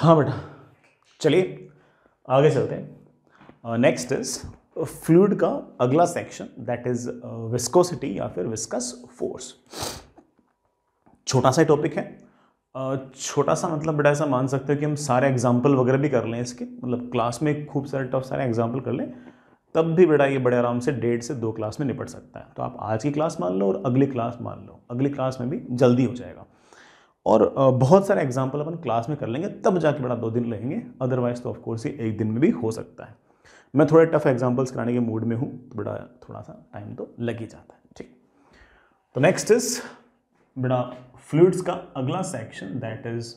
हाँ बेटा, चलिए आगे चलते हैं। नेक्स्ट इज फ्लूइड का अगला सेक्शन, दैट इज विस्कोसिटी या फिर विस्कस फोर्स। छोटा सा टॉपिक है। छोटा सा मतलब बेटा ऐसा मान सकते हो कि हम सारे एग्जाम्पल वगैरह भी कर लें इसके, मतलब क्लास में खूब सारे टफ सारे एग्जाम्पल कर लें, तब भी बेटा ये बड़े आराम से 1.5 से 2 क्लास में निपट सकता है। तो आप आज की क्लास मान लो और अगली क्लास मान लो, अगली क्लास में भी जल्दी हो जाएगा। और बहुत सारे एग्जाम्पल अपन क्लास में कर लेंगे, तब जाके बड़ा 2 दिन लगेंगे, अदरवाइज तो ऑफकोर्स ये 1 दिन में भी हो सकता है। मैं थोड़े टफ एग्जाम्पल्स कराने के मूड में हूँ, तो बेटा थोड़ा सा टाइम तो लग ही जाता है। ठीक, तो नेक्स्ट इज बेटा फ्लूइड्स का अगला section, that is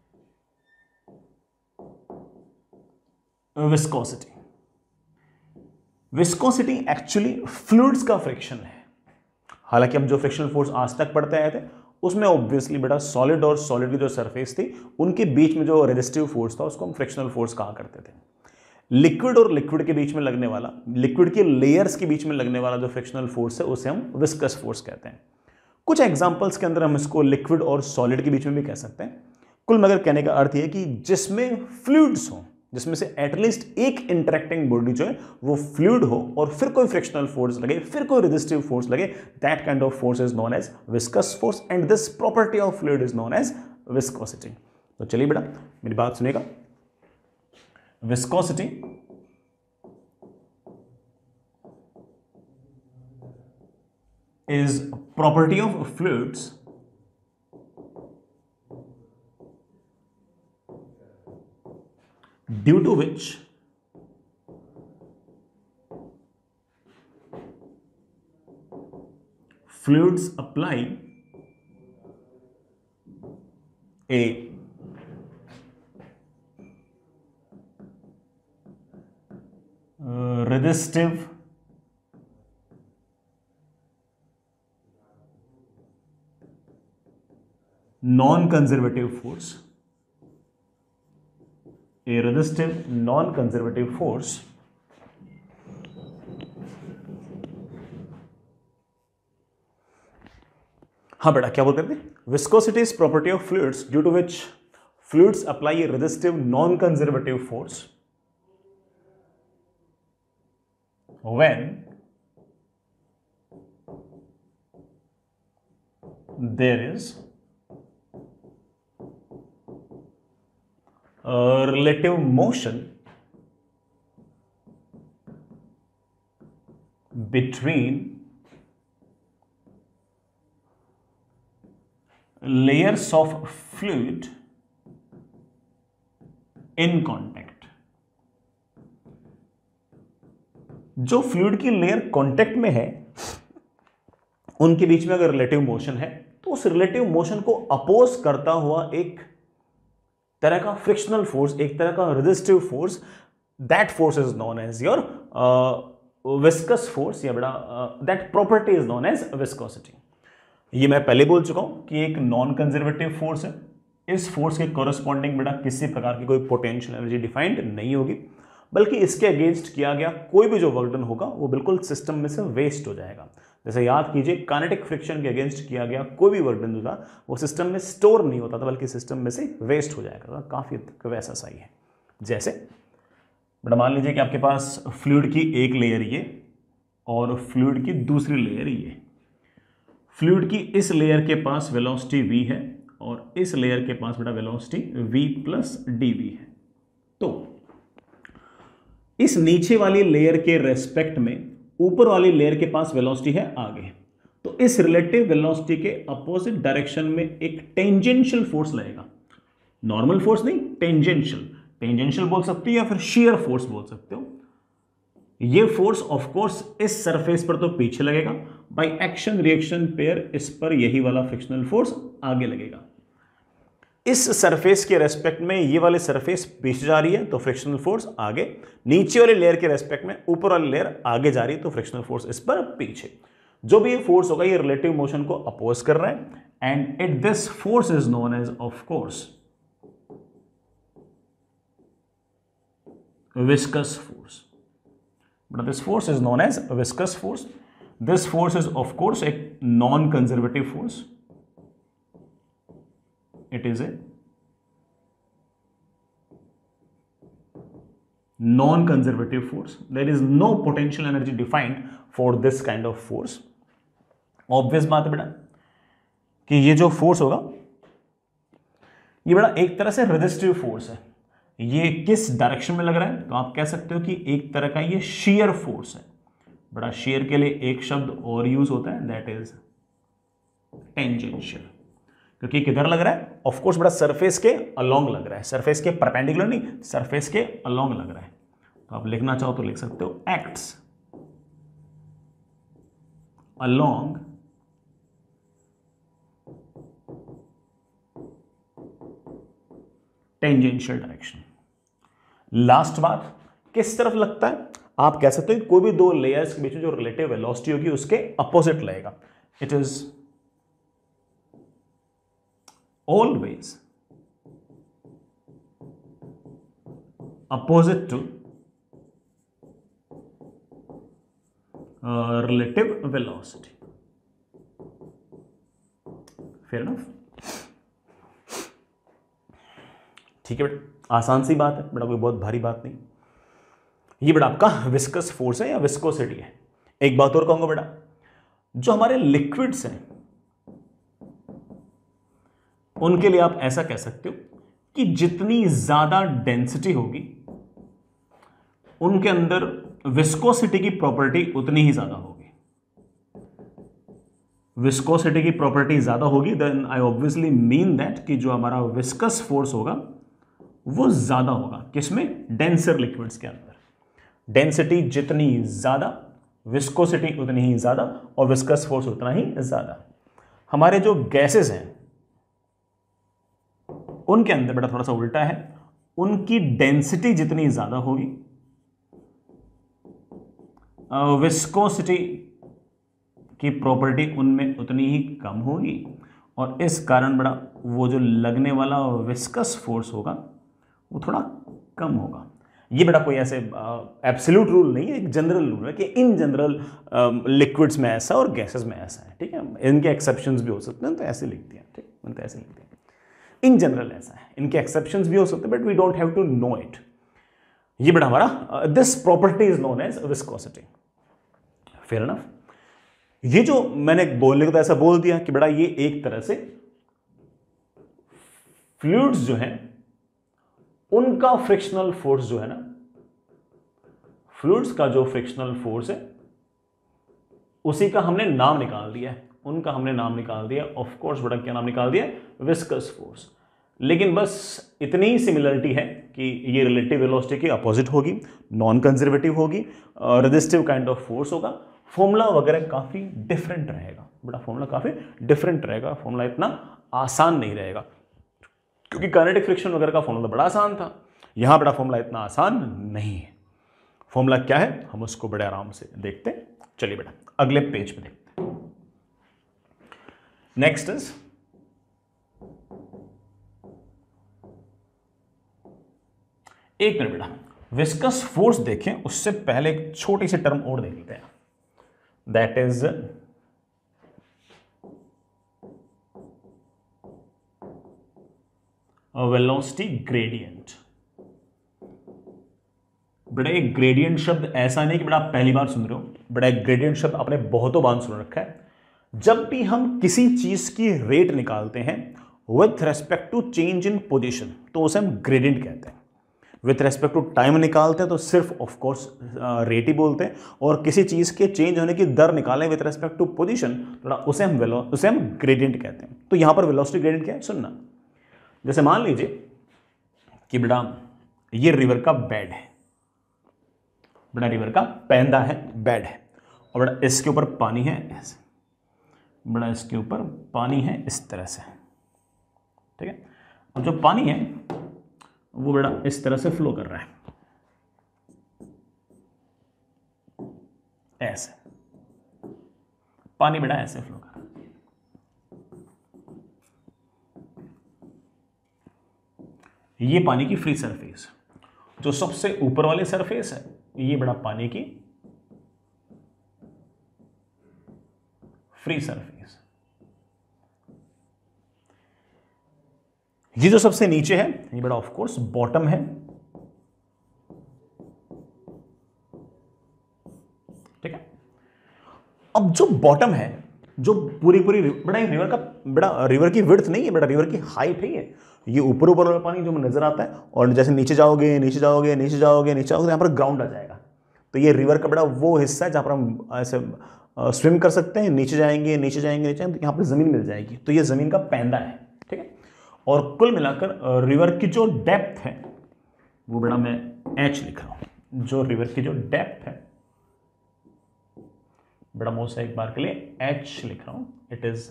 viscosity. Viscosity actually fluids का फ्रिक्शन है। हालांकि हम जो फ्रिक्शनल फोर्स आज तक पढ़ते आए थे उसमें ऑब्वियसली बेटा सॉलिड और सॉलिड की जो सरफेस थी उनके बीच में जो रेजिस्टिव फोर्स था उसको हम फ्रिक्शनल फोर्स कहा करते थे। लिक्विड और लिक्विड के बीच में लगने वाला, लिक्विड के लेयर्स के बीच में लगने वाला जो फ्रिक्शनल फोर्स है उसे हम विस्कस फोर्स कहते हैं। कुछ एग्जांपल्स के अंदर हम इसको लिक्विड और सॉलिड के बीच में भी कह सकते हैं। कुल मगर कहने का अर्थ यह कि जिसमें फ्लूइड्स हो, जिसमें से एटलीस्ट एक इंटरेक्टिंग बॉडी जो है वो फ्लूइड हो और फिर कोई फ्रिक्शनल फोर्स लगे, फिर कोई रेजिस्टिव फोर्स लगे, that kind of force is known as viscous force and this property of fluid is known as viscosity. तो चलिए बेटा मेरी बात सुनिएगा। Viscosity is property of fluids due to which fluids apply a resistive non-conservative force, a resistive non-conservative force हाँ बेटा क्या बोलते थे? Viscosity is property of fluids due to which fluids apply a resistive non conservative force when there is relative motion between layers of fluid in contact। जो fluid की layer contact में है उनके बीच में अगर रिलेटिव मोशन है तो उस रिलेटिव मोशन को अपोज करता हुआ एक तरह का फ्रिक्शनल फोर्स, एक तरह का resistive force, that force is known as your viscous force या बेटा that property is known as viscosity. ये मैं पहले बोल चुका हूं कि एक नॉन कंजर्वेटिव फोर्स है। इस फोर्स के कॉरस्पॉन्डिंग बेटा किसी प्रकार की कोई पोटेंशियल एनर्जी डिफाइंड नहीं होगी, बल्कि इसके अगेंस्ट किया गया कोई भी जो वर्क डन होगा वो बिल्कुल सिस्टम में से वेस्ट हो जाएगा। जैसे याद कीजिए काइनेटिक फ्रिक्शन के अगेंस्ट किया गया कोई भी वर्क डन था वो सिस्टम में स्टोर नहीं होता था, बल्कि सिस्टम में से वेस्ट हो जाएगा। काफी वैसा सही है। जैसे बड़ा मान लीजिए कि आपके पास फ्लूइड की एक लेयर ये और फ्लूइड की दूसरी लेयर ये। फ्लूइड की इस लेयर के पास वेलोसिटी v है और इस लेयर के पास बेटा वेलोसिटी v प्लस dv है। तो इस नीचे वाली लेयर के रेस्पेक्ट में ऊपर वाली लेयर के पास वेलोसिटी है आगे, तो इस रिलेटिव वेलोसिटी के अपोजिट डायरेक्शन में एक टेंजेंशियल फोर्स लगेगा। नॉर्मल फोर्स नहीं, टेंजेंशियल। टेंजेंशियल बोल सकते हो या फिर शियर फोर्स बोल सकते हो। ये फोर्स ऑफ कोर्स इस सरफेस पर तो पीछे लगेगा, बाय एक्शन रिएक्शन पेयर इस पर यही वाला फ्रिक्शनल फोर्स आगे लगेगा। इस सरफेस के रेस्पेक्ट में ये वाली सरफेस पीछे जा रही है तो फ्रिक्शनल फोर्स आगे, नीचे वाली लेयर के रेस्पेक्ट में ऊपर वाली लेयर आगे जा रही है तो फ्रिक्शनल फोर्स इस पर पीछे। जो भी ये फोर्स होगा ये रिलेटिव मोशन को अपोज कर रहा है and it this force is known as of course viscous force. But this force is known as viscous force. This force is of course a non-conservative force. It is a non conservative force, there is no potential energy defined for this kind of force. Obvious बात है बेटा कि ये जो force होगा ये बड़ा एक तरह से रेजिस्टिव फोर्स है। ये किस डायरेक्शन में लग रहा है, तो आप कह सकते हो कि एक तरह का ये शेयर फोर्स है। बड़ा शेयर के लिए एक शब्द और यूज होता है, दैट इज टेंजेंशियल। क्योंकि किधर लग रहा है, ऑफ कोर्स बड़ा सरफेस के अलोंग लग रहा है, सरफेस के परपेंडिकुलर नहीं, सरफेस के अलोंग लग रहा है। तो आप लिखना चाहो तो लिख सकते हो acts along tangential direction. Last बात, किस तरफ लगता है, आप कह सकते हो कि कोई भी दो लेयर्स के बीच में जो रिलेटिव वेलोसिटी होगी उसके अपोजिट लगेगा। It is always opposite to relative velocity. Fair enough. ठीक है बेटा, आसान सी बात है बेटा, कोई बहुत भारी बात नहीं। ये बेटा आपका विस्कस फोर्स है या विस्कोसिटी है। एक बात और कहूंगा बेटा, जो हमारे लिक्विड्स हैं उनके लिए आप ऐसा कह सकते हो कि जितनी ज्यादा डेंसिटी होगी उनके अंदर विस्कोसिटी की प्रॉपर्टी उतनी ही ज्यादा होगी। विस्कोसिटी की प्रॉपर्टी ज्यादा होगी, then I obviously mean that कि जो हमारा विस्कस फोर्स होगा वो ज्यादा होगा। किसमें, डेंसर लिक्विड्स के अंदर। डेंसिटी जितनी ज्यादा, विस्कोसिटी उतनी ही ज्यादा, और विस्कस फोर्स उतना ही ज्यादा। हमारे जो गैसेस हैं उनके अंदर बेटा थोड़ा सा उल्टा है, उनकी डेंसिटी जितनी ज्यादा होगी विस्कोसिटी की प्रॉपर्टी उनमें उतनी ही कम होगी, और इस कारण बड़ा वो जो लगने वाला विस्कस फोर्स होगा वो थोड़ा कम होगा। ये बेटा कोई ऐसे एब्सोल्यूट रूल नहीं है, एक जनरल रूल है कि इन जनरल लिक्विड्स में ऐसा और गैसेस में ऐसा है। ठीक है, इनके एक्सेप्शंस भी हो सकते हैं, तो ऐसे लिखते हैं। ठीक, तो ऐसे लिखते हैं, इन जनरल ऐसा है, इनके एक्सेप्शंस भी हो सकते हैं, but we don't have to know it. ये बेटा हमारा this property is known as viscosity. Fair enough. ये जो मैंने बोलने को तो ऐसा बोल दिया कि बेटा ये एक तरह से फ्लूइड्स जो हैं उनका फ्रिक्शनल फोर्स जो है ना, फ्लूइड्स का जो फ्रिक्शनल फोर्स है उसी का हमने नाम निकाल दिया है, उनका हमने नाम निकाल दिया। ऑफ कोर्स बेटा क्या नाम निकाल दिया, विस्कस फोर्स। लेकिन बस इतनी ही सिमिलरिटी है कि ये रिलेटिव वेलोसिटी के अपोजिट होगी, नॉन कंजर्वेटिव होगी, रेजिस्टिव काइंड ऑफ फोर्स होगा। फॉर्मूला वगैरह काफी डिफरेंट रहेगा बेटा, फॉर्मूला काफी डिफरेंट रहेगा, फॉर्मूला इतना आसान नहीं रहेगा, क्योंकि काइनेटिक फ्रिक्शन वगैरह का फॉर्मूला बड़ा आसान था। यहां बड़ा फॉर्मूला इतना आसान नहीं है। फॉर्मूला क्या है हम उसको बड़े आराम से देखते हैं। चलिए बेटा अगले पेज पे देखते हैं। नेक्स्ट इज एक मिनट बेटा, विस्कस फोर्स देखें उससे पहले एक छोटी सी टर्म और देख लेते हैं, दैट इज वेलोसिटी ग्रेडियंट। बेटा एक ग्रेडियंट शब्द ऐसा नहीं कि बेटा आप पहली बार सुन रहे हो, बेटा एक ग्रेडियंट शब्द आपने बहुतों बार सुन रखा है। जब भी हम किसी चीज की रेट निकालते हैं with respect to change in position तो उसे हम ग्रेडियंट कहते हैं। विथ रेस्पेक्ट टू टाइम निकालते हैं तो सिर्फ ऑफ कोर्स रेट ही बोलते हैं, और किसी चीज के चेंज होने की दर निकालें विथ रेस्पेक्ट टू पोजीशन तो उसे हम ग्रेडियंट कहते हैं। तो यहां पर वेलोसिटी ग्रेडियंट क्या है सुनना। जैसे मान लीजिए कि बेटा ये रिवर का बेड है, बेटा रिवर का पैंदा है, बेड है, और बेटा इसके ऊपर पानी है ऐसे, बेटा इसके ऊपर पानी है इस तरह से। ठीक है, और जो पानी है वो बेटा इस तरह से फ्लो कर रहा है ऐसे, पानी बेटा ऐसे फ्लो कर रहा है। ये पानी की फ्री सरफेस, जो सबसे ऊपर वाली सरफेस है ये बड़ा पानी की फ्री सरफेस। ये जो सबसे नीचे है ये बड़ा ऑफ कोर्स बॉटम है, अब जो बॉटम है, जो पूरी पूरी बड़ा रिवर का, बड़ा रिवर की विड्थ नहीं है, बड़ा रिवर की हाइट है ये ऊपर ऊपर वाला पानी जो नजर आता है, और जैसे नीचे जाओगे नीचे जाओगे नीचे जाओगे नीचे जाओगे, यहाँ पर ग्राउंड आ जाएगा। तो ये रिवर का बड़ा वो हिस्सा है जहाँ पर हम ऐसे स्विम कर सकते हैं, नीचे जाएंगे नीचे जाएंगे नीचे जाएंगे, तो यहाँ पर जमीन मिल जाएगी। तो ये जमीन का पैंदा है, ठीक है। और कुल मिलाकर रिवर की जो डेप्थ है वो बड़ा मैं एच लिख रहा हूं। जो रिवर की जो डेप्थ है बड़ा मोस्ट एक बार के लिए एच लिख रहा हूं। It is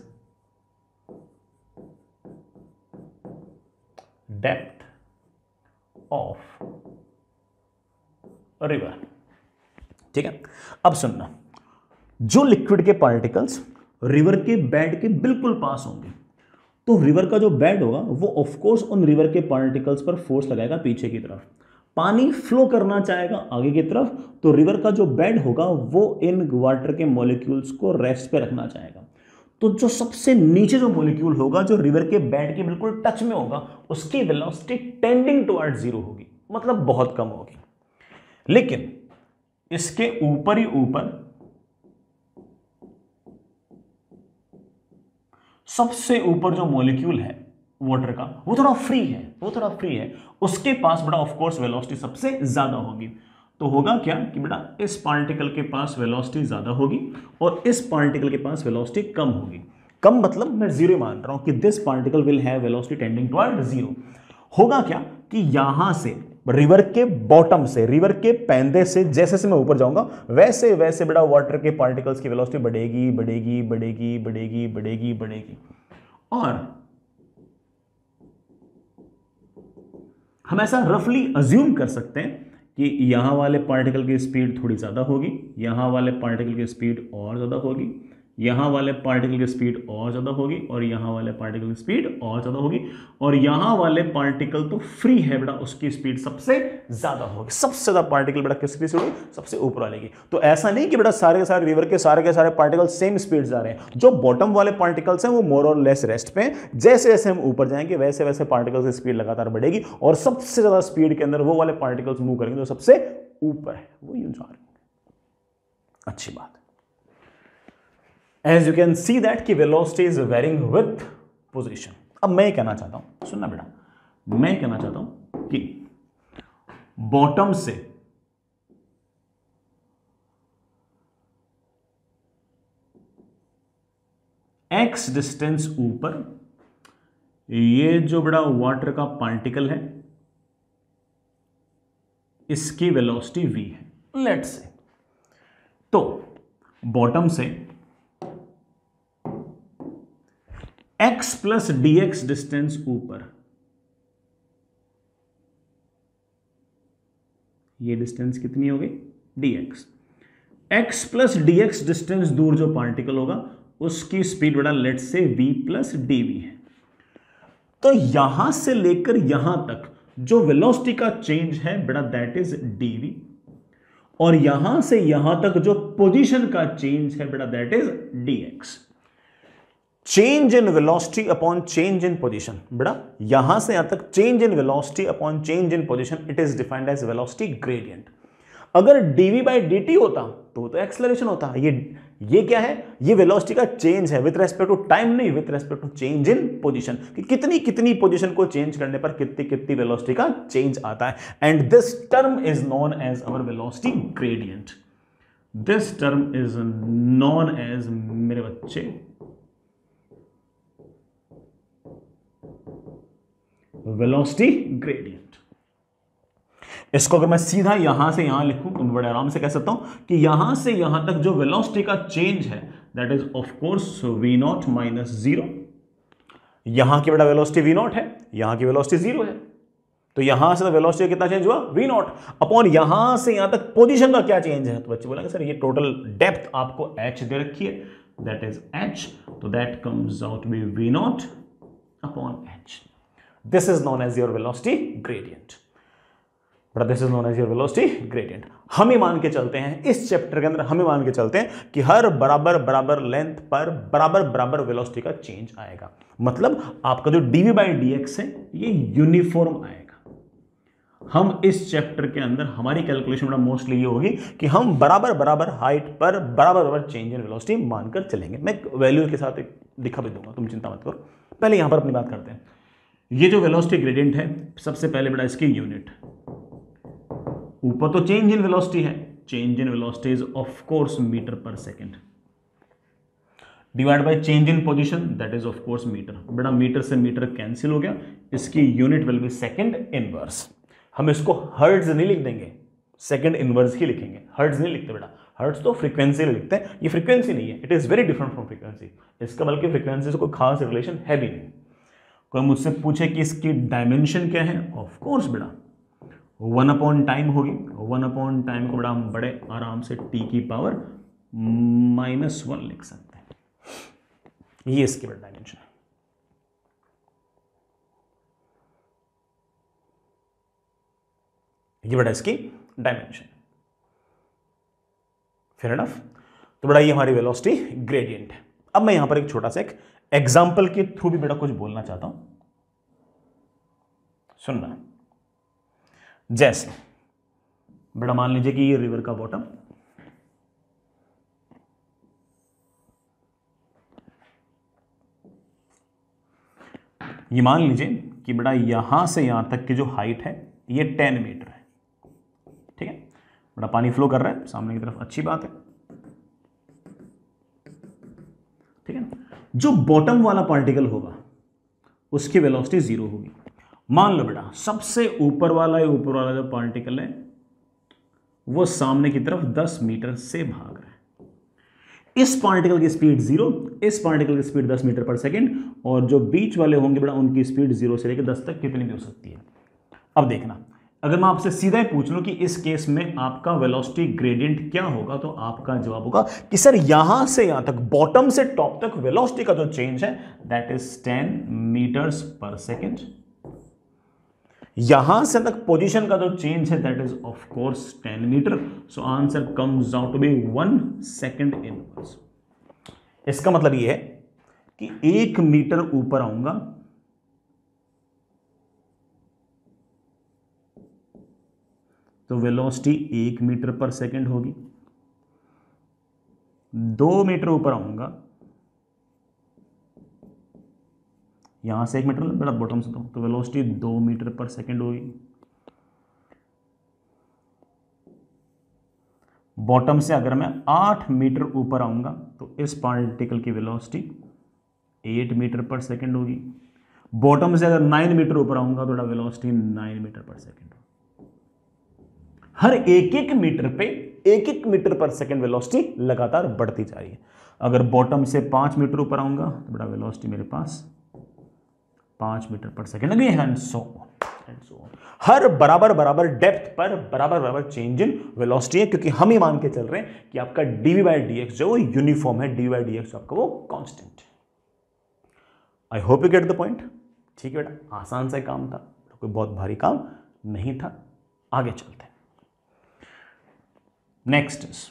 depth of river, ठीक है। अब सुनना, जो लिक्विड के पार्टिकल्स रिवर के बेड के बिल्कुल पास होंगे, तो रिवर का जो बेड होगा वो ऑफ कोर्स उन रिवर के पार्टिकल्स पर फोर्स लगाएगा पीछे की तरफ। पानी फ्लो करना चाहेगा आगे की तरफ, तो रिवर का जो बेड होगा वो इन वाटर के मॉलिक्यूल्स को रेस्ट पे रखना चाहेगा। तो जो सबसे नीचे जो मॉलिक्यूल होगा, जो रिवर के बेड के बिल्कुल टच में होगा, उसकी वेलोसिटी टेंडिंग टुवर्ड जीरो होगी, मतलब बहुत कम होगी। लेकिन इसके ऊपर ही ऊपर सबसे ऊपर जो मॉलिक्यूल है वाटर का, वो थोड़ा फ्री है, उसके पास बड़ा ऑफ कोर्स वेलोसिटी सबसे ज्यादा होगी। तो होगा क्या कि बेटा इस पार्टिकल के पास वेलोसिटी ज्यादा होगी और इस पार्टिकल के पास वेलोसिटी कम होगी। कम मतलब मैं जीरो मान रहा हूं कि this particle will have velocity tending toward zero. होगा क्या कि यहां से रिवर के बॉटम से, रिवर के पैंदे से जैसे जैसे मैं ऊपर जाऊंगा वैसे वैसे बड़ा वाटर के पार्टिकल्स की वेलोसिटी बढ़ेगी बढ़ेगी बढ़ेगी बढ़ेगी बढ़ेगी बढ़ेगी। और हम ऐसा रफली अज्यूम कर सकते हैं कि यहां वाले पार्टिकल की स्पीड थोड़ी ज्यादा होगी, यहां वाले पार्टिकल की स्पीड और ज्यादा होगी, यहां वाले पार्टिकल की स्पीड और ज्यादा होगी, और यहां वाले पार्टिकल की स्पीड और ज्यादा होगी, और यहां वाले पार्टिकल तो फ्री है बेटा, उसकी स्पीड सबसे ज्यादा होगी। सबसे ज्यादा पार्टिकल बेटा किसकी स्पीड होगी? सबसे ऊपर वाले की। तो ऐसा नहीं कि बेटा सारे के सारे रिवर के सारे पार्टिकल सेम स्पीड जा रहे हैं। जो बॉटम वाले पार्टिकल्स हैं वो मोर और लेस रेस्ट पे हैं। जैसे जैसे हम ऊपर जाएंगे वैसे वैसे पार्टिकल्स की स्पीड लगातार बढ़ेगी, और सबसे ज्यादा स्पीड के अंदर वो वाले पार्टिकल्स मूव करेंगे जो सबसे ऊपर है, वो यूं जा रहे हैं। अच्छी बात। As you can see that कि velocity is varying with position। अब मैं कहना चाहता हूं, सुनना बेटा, मैं कहना चाहता हूं कि बॉटम से x डिस्टेंस ऊपर ये जो बड़ा वाटर का पार्टिकल है इसकी वेलोसिटी v है, लेट्स से। तो बॉटम से x प्लस dx डिस्टेंस ऊपर, ये डिस्टेंस कितनी हो गई? dx। x plus dx distance दूर जो पार्टिकल होगा उसकी स्पीड बड़ा let's say v plus dv है। तो यहां से लेकर यहां तक जो वेलोसिटी का चेंज है बेटा दैट इज dv, और यहां से यहां तक जो पोजीशन का चेंज है बेटा that is dx। Change in velocity upon change in position, बेटा यहां से यहां तक change in velocity upon change in position, it is defined as velocity gradient. अगर dv बाई dt होता तो एक्सेलरेशन होता। ये क्या है? ये वेलोसिटी का चेंज है विद रेस्पेक्ट टू टाइम, नहीं with respect to change in position, कि कितनी कितनी पोजीशन को चेंज करने पर कितनी कितनी वेलोसिटी का चेंज आता है। And this term is known as our velocity gradient. This term is known as, मेरे बच्चे, वेलोसिटी ग्रेडियंट। इसको अगर मैं सीधा यहां से यहां लिखूं तो मैं बड़े आराम से कह सकता हूं कि यहां से यहां तक जो वेलोसिटी का चेंज है that is of course v not minus zero. यहां की बड़ा वेलोसिटी v नॉट है, यहां की वेलोसिटी जीरो है, तो यहां से तो वेलोसिटी कितना चेंज हुआ? v नॉट अपॉन यहां से यहां तक पोजीशन का क्या चेंज है? तो बच्चे बोलेंगे सर ये टोटल डेप्थ आपको h दे रखी है, दैट इज h, तो that comes out be v not upon h। This is known as your velocity gradient। But this is known as your velocity gradient। हम ही मान के चलते हैं इस चैप्टर के अंदर, हम ही मान के चलते हैं कि हर बराबर बराबर लेंथ पर बराबर बराबर वेलोसिटी का चेंज आएगा। मतलब आपका जो dv बाई dx है ये यूनिफॉर्म आएगा। हम इस चैप्टर के अंदर हमारी कैलकुलेशन बड़ा मोस्टली ये होगी कि हम बराबर बराबर हाइट पर बराबर बराबर चेंज इन वेलोसिटी मानकर चलेंगे। मैं वैल्यू के साथ एक दिखा भी दूंगा, तुम चिंता मत करो। पहले यहां पर अपनी बात करते हैं। ये जो वेलोसिटी ग्रेडियंट है, सबसे पहले बड़ा इसकी यूनिट, ऊपर तो चेंज इन वेलोसिटी है, change in velocity is of course metre पर second, divide by change in position, that is of course metre. बेटा मीटर से मीटर कैंसिल हो गया, इसकी unit will be second inverse. हम इसको हर्ट्ज नहीं लिख देंगे, सेकंड इनवर्स ही लिखेंगे, हर्ट्ज नहीं लिखते बेटा, हर्ट्ज तो फ्रीक्वेंसी लिखते हैं, ये फ्रीक्वेंसी नहीं है, it is very different from frequency. इसका बल्कि फ्रीक्वेंसी से कोई खास रिलेशन है भी नहीं। कोई मुझसे पूछे कि इसकी डायमेंशन क्या है, ऑफ कोर्स बेटा 1/टाइम होगी। 1/टाइम को बड़ा हम बड़े आराम से t की पावर -1 लिख सकते हैं, ये इसकी बड़ा डायमेंशन है। ये बड़ा इसकी डायमेंशन, फेयर इनफ। तो बड़ा ये हमारी वेलोसिटी ग्रेडियंट है। अब मैं यहां पर एक छोटा सा एक एग्जाम्पल के थ्रू भी बेटा कुछ बोलना चाहता हूं, सुनना। जैसे बेटा मान लीजिए कि ये रिवर का बॉटम, ये मान लीजिए कि बेटा यहां से यहां तक की जो हाइट है ये 10 मीटर है, ठीक है। बड़ा पानी फ्लो कर रहा है सामने की तरफ, अच्छी बात है, ठीक है। जो बॉटम वाला पार्टिकल होगा उसकी वेलोसिटी 0 होगी। मान लो बेटा सबसे ऊपर वाला जो पार्टिकल है वो सामने की तरफ 10 मीटर से भाग रहा है। इस पार्टिकल की स्पीड 0, इस पार्टिकल की स्पीड 10 मीटर पर सेकेंड, और जो बीच वाले होंगे बेटा उनकी स्पीड 0 से लेकर 10 तक कितनी भी हो सकती है। अब देखना, अगर मैं आपसे सीधा ही पूछ लूं कि इस केस में आपका वेलोसिटी ग्रेडियंट क्या होगा, तो आपका जवाब होगा कि सर यहां से यहां तक, बॉटम से टॉप तक वेलोसिटी का जो चेंज है that is 10 metres per second. यहां से तक पोजीशन का जो चेंज है that is of course 10 metre. So answer comes out to be 1 second inverse. इसका मतलब यह है कि 1 मीटर ऊपर आऊंगा तो वेलोसिटी 1 मीटर पर सेकेंड होगी। 2 मीटर ऊपर आऊंगा, यहां से 1 मीटर बेटा बॉटम से तो वेलोसिटी 2 मीटर पर सेकेंड होगी। बॉटम से अगर मैं 8 मीटर ऊपर आऊंगा तो इस पार्टिकल की वेलोसिटी 8 मीटर पर सेकेंड होगी। बॉटम से अगर 9 मीटर ऊपर आऊंगा तो वेलोसिटी 9 मीटर पर सेकेंड होगी। हर एक मीटर पे 1 मीटर पर सेकेंड वेलोसिटी लगातार बढ़ती जा रही है। अगर बॉटम से 5 मीटर ऊपर आऊंगा तो बड़ा वेलोसिटी मेरे पास 5 मीटर पर second again and so on. हर बराबर बराबर डेप्थ पर बराबर बराबर चेंज इन वेलोसिटी है, क्योंकि हम ही मान के चल रहे हैं कि आपका dv/dx जो यूनिफॉर्म है, dv/dx आपका वो कांस्टेंट है। I hope you get the point. ठीक है बेटा, आसान सा काम था, कोई बहुत भारी काम नहीं था। आगे चलते हैं। नेक्स्ट इज,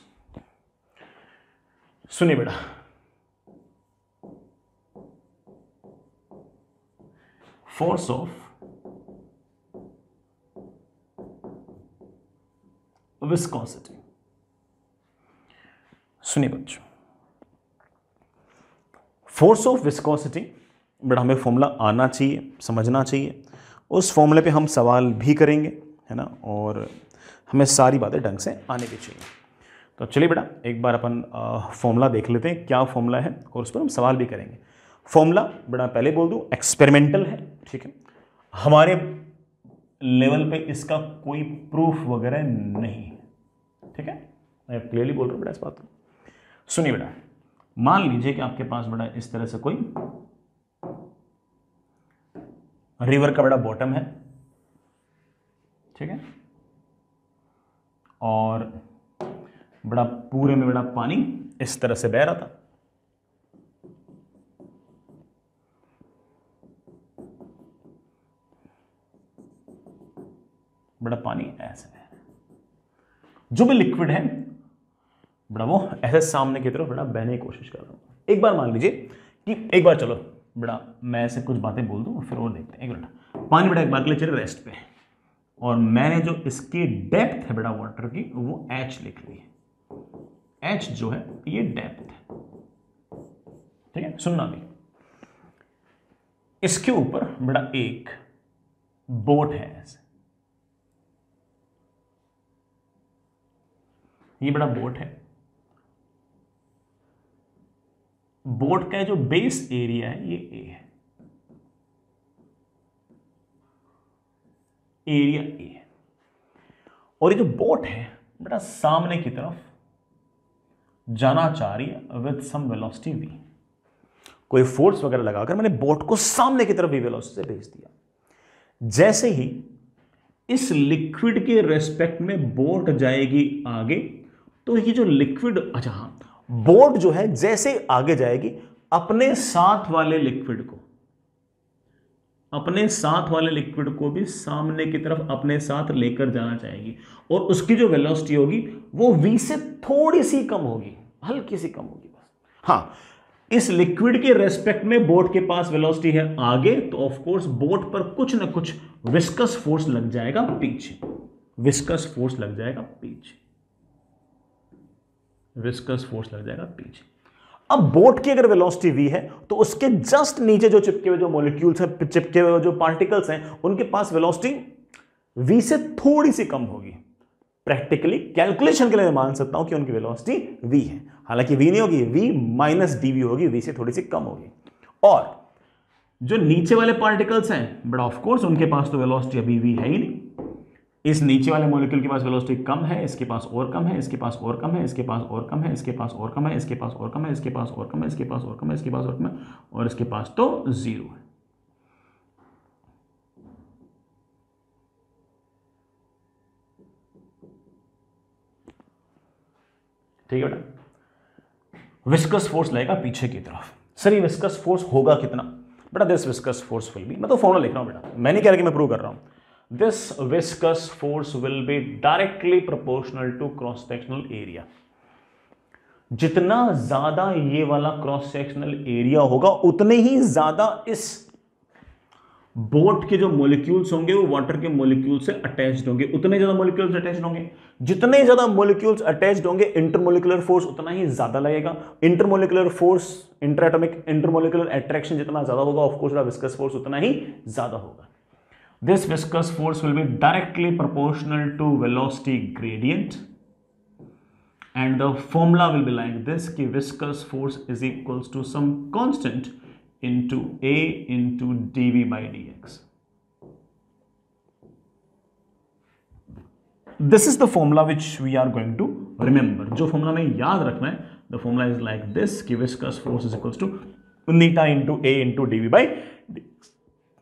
सुनिए बेटा, फोर्स ऑफ विस्कोसिटी। सुनिए बच्चों, फोर्स ऑफ विस्कोसिटी बेटा हमें फॉर्मूला आना चाहिए, समझना चाहिए। उस फॉर्मूले पे हम सवाल भी करेंगे, है ना, और हमें सारी बातें ढंग से आने भी चाहिए। तो चलिए बेटा एक बार अपन फॉर्मूला देख लेते हैं, क्या फॉर्मूला है, और उस पर हम सवाल भी करेंगे। फॉर्मूला बेटा पहले बोल दूं एक्सपेरिमेंटल है, ठीक है, हमारे लेवल पे इसका कोई प्रूफ वगैरह नहीं है, ठीक है, मैं क्लियरली बोल रहा हूँ बेटा इस बात को। सुनिए बेटा, मान लीजिए कि आपके पास बेटा इस तरह से कोई रिवर का बड़ा बॉटम है, ठीक है, और बड़ा पूरे में बड़ा पानी इस तरह से बह रहा था। बड़ा पानी ऐसे है, जो भी लिक्विड है बड़ा वो ऐसे सामने की तरफ बड़ा बहने की कोशिश कर रहा हूं। एक बार मान लीजिए कि एक बार चलो बड़ा मैं ऐसे कुछ बातें बोल दूं फिर और देखते हैं। एक मिनट, पानी बड़ा एक बार के लिए चले रेस्ट पे, और मैंने जो इसकी डेप्थ है बेटा वाटर की वो h लिख ली है। h जो है ये डेप्थ है, ठीक है। सुनना भी, इसके ऊपर बेटा एक बोट है ऐसे, ये बड़ा बोट है। बोट का जो बेस एरिया है ये ए है, एरिया ए है। और ये जो बोट है बेटा सामने की तरफ जाना चाह रही है विद सम वेलोसिटी v। कोई फोर्स वगैरह लगाकर मैंने बोट को सामने की तरफ v वेलोसिटी से भेज दिया। जैसे ही इस लिक्विड के रेस्पेक्ट में बोट जाएगी आगे, तो ये जो लिक्विड, अच्छा हाँ, बोट जो है जैसे आगे जाएगी अपने साथ वाले लिक्विड को भी सामने की तरफ अपने साथ लेकर जाना चाहेगी, और उसकी जो वेलोसिटी होगी वो v से थोड़ी सी कम होगी, हल्की सी कम होगी बस। हाँ, इस लिक्विड के रेस्पेक्ट में बोट के पास वेलोसिटी है आगे, तो ऑफ कोर्स बोट पर कुछ ना कुछ विस्कस फोर्स लग जाएगा पीछे, विस्कस फोर्स लग जाएगा पीछे, विस्कस फोर्स लग जाएगा पीछे। अब बोट की अगर वेलोसिटी v है तो उसके जस्ट नीचे जो चिपके हुए जो मॉलिक्यूल्स हैं, चिपके हुए जो पार्टिकल्स हैं, उनके पास वेलोसिटी v से थोड़ी सी कम होगी। प्रैक्टिकली कैलकुलेशन के लिए मैं मान सकता हूं कि उनकी वेलोसिटी v है, हालांकि v नहीं होगी, v माइनस dv होगी, v से थोड़ी सी कम होगी। और जो नीचे वाले पार्टिकल्स हैं बट ऑफ कोर्स उनके पास तो वेलोसिटी अभी v है ही नहीं। इस नीचे वाले मॉलिक्यूल के पास वेलोसिटी कम है, इसके पास और कम है, इसके पास और कम है, इसके पास और कम है, इसके पास और कम है, इसके पास और कम है, इसके पास और कम है, इसके पास और कम है, इसके पास और कम है, और इसके पास तो जीरो है। ठीक है बेटा। विस्कस फोर्स लगेगा पीछे की तरफ। सर ये विस्कस फोर्स होगा कितना? बेटा this viscous force will be, मैं तो फॉर्मूला लिख रहा हूं बेटा, मैं नहीं कह रहा कि मैं प्रूव कर रहा हूं। This viscous force will be directly proportional to cross sectional area। जितना ज्यादा ये वाला क्रॉस सेक्शनल एरिया होगा उतने ही ज्यादा इस बोट के जो मॉलिक्यूल्स होंगे वो वाटर के मॉलिक्यूल से अटैच्ड होंगे, उतने ज्यादा मॉलिक्यूल्स अटैच्ड होंगे। जितने ज्यादा मॉलिक्यूल्स अटैच्ड होंगे इंटरमोलिकुलर फोर्स उतना ही ज्यादा लगेगा। Intermolecular force, interatomic intermolecular attraction जितना ज्यादा होगा ऑफ कोर्स विस्कस फोर्स उतना ही ज्यादा होगा। This viscous force will be directly proportional to velocity gradient, and the formula will be like this कि viscous force is equals to some constant into A into dV by dx। This is the formula which we are going to remember। जो formula में याद रखना है, the formula is like this कि viscous force is equals to neta into A into dV by dx।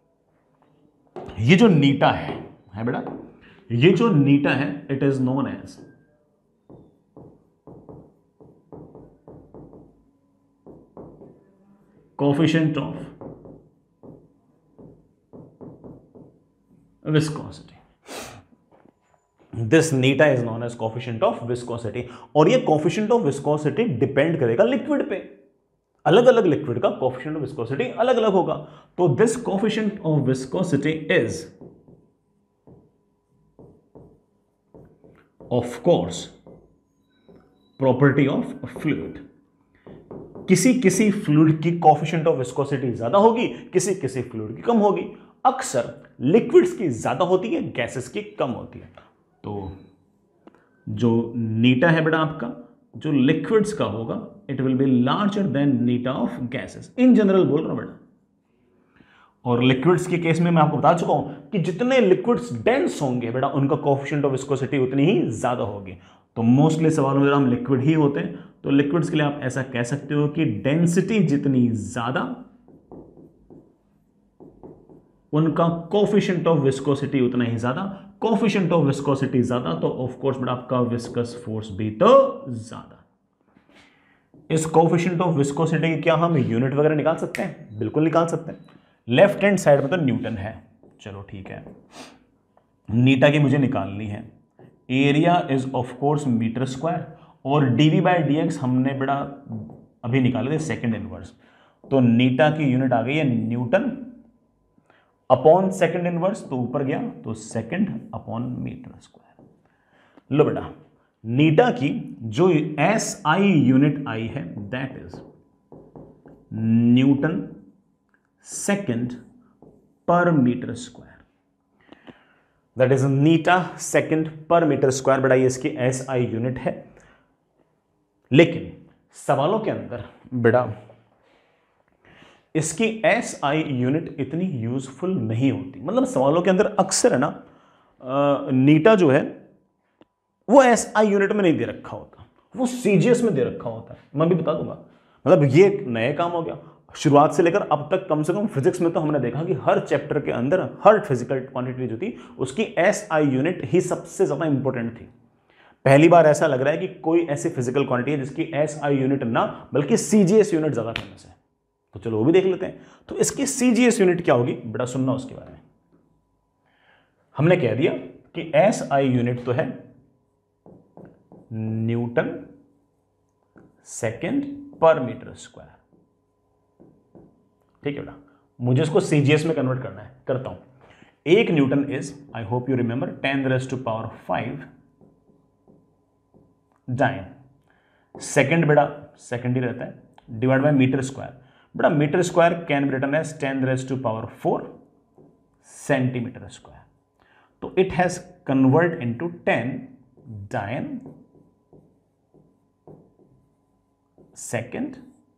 ये जो नीटा है बेटा, ये जो नीटा है it is known as coefficient of viscosity. This नीटा is known as coefficient of viscosity. और ये कोएफिशिएंट ऑफ विस्कोसिटी डिपेंड करेगा लिक्विड पे, अलग अलग लिक्विड का कोएफिशिएंट ऑफ विस्कोसिटी अलग अलग होगा। तो this coefficient of viscosity is of course property of fluid. किसी किसी फ्लूइड की कोएफिशिएंट ऑफ विस्कोसिटी ज्यादा होगी, किसी किसी फ्लूइड की कम होगी। अक्सर लिक्विड्स की ज्यादा होती है, गैसेस की कम होती है। तो जो नीटा है बेटा आपका, जो लिक्विड्स का होगा it will be larger than नीटा ऑफ गैसेस, इन जनरल बोल रहा हूं बेटा। और लिक्विड्स के केस में मैं आपको बता चुका हूं कि जितने लिक्विड्स डेंस होंगे बेटा उनका कोएफिशिएंट ऑफ विस्कोसिटी उतनी ही ज्यादा होगी। तो मोस्टली सवालों में हम लिक्विड ही होते हैं, तो लिक्विड्स के लिए आप ऐसा कह सकते हो कि डेंसिटी जितनी ज्यादा उनका कोएफिशिएंट ऑफ विस्कोसिटी उतना ही ज्यादा। कोएफिशिएंट ऑफ विस्कोसिटी ज्यादा तो ऑफ कोर्स बेटा आपका विस्कस फोर्स भी तो ज्यादा। इस कोएफिशिएंट ऑफ विस्कोसिटी की क्या हम यूनिट वगैरह निकाल सकते हैं? बिल्कुल निकाल सकते हैं। लेफ्ट हैंड साइड में तो न्यूटन है, चलो ठीक है। नीटा की मुझे निकालनी है, area is of course metre square, और डीवी बाय डीएक्स हमने बेटा अभी निकाले थे सेकंड इनवर्स। तो नीटा की यूनिट आ गई है न्यूटन, अपॉन सेकंड इनवर्स तो ऊपर गया तो सेकंड अपॉन मीटर स्क्वायर। लो बेटा, नीटा की जो एस आई यूनिट आई है दैट इज न्यूटन सेकंड पर मीटर स्क्वायर। दैट इज नीटा सेकंड पर मीटर स्क्वायर। बेटा ये इसकी एस आई यूनिट है, लेकिन सवालों के अंदर बेटा इसकी एस आई यूनिट इतनी यूजफुल नहीं होती। मतलब सवालों के अंदर अक्सर है ना नीटा जो है वो एस आई यूनिट में नहीं दे रखा होता, वो सीजीएस में दे रखा होता है। मैं भी बता दूंगा। मतलब ये एक नया काम हो गया। शुरुआत से लेकर अब तक कम से कम फिजिक्स में तो हमने देखा कि हर चैप्टर के अंदर हर फिजिकल क्वांटिटी जो थी उसकी एस आई यूनिट ही सबसे ज्यादा इंपॉर्टेंट थी। पहली बार ऐसा लग रहा है कि कोई ऐसी फिजिकल क्वांटिटी है जिसकी एस आई यूनिट ना बल्कि सीजीएस यूनिट ज्यादा फेमस है। तो चलो वो भी देख लेते हैं। तो इसकी सीजीएस यूनिट क्या होगी बेटा, सुनना उसके बारे में। हमने कह दिया कि एस आई यूनिट तो है न्यूटन सेकंड पर मीटर स्क्वायर। ठीक है बेटा, मुझे इसको सीजीएस में कन्वर्ट करना है, करता हूं। एक newton is, I hope you remember, 10⁵ dyne. Second बेटा सेकंड ही रहता है, डिवाइड बाय मीटर स्क्वायर। बेटा metre square can be written as 10⁴ centimetre square. तो it has convert into 10 dyne second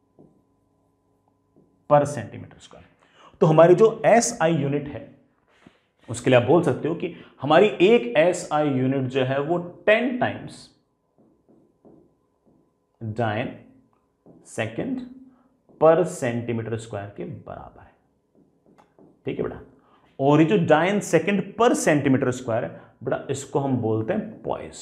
per centimetre square. तो हमारी जो एस आई यूनिट है उसके लिए आप बोल सकते हो कि हमारी एक एस आई यूनिट जो है वो 10 times dyne second per centimetre square के बराबर है। ठीक है बेटा, और ये जो dyne second per centimetre square है बेटा इसको हम बोलते हैं पॉइस।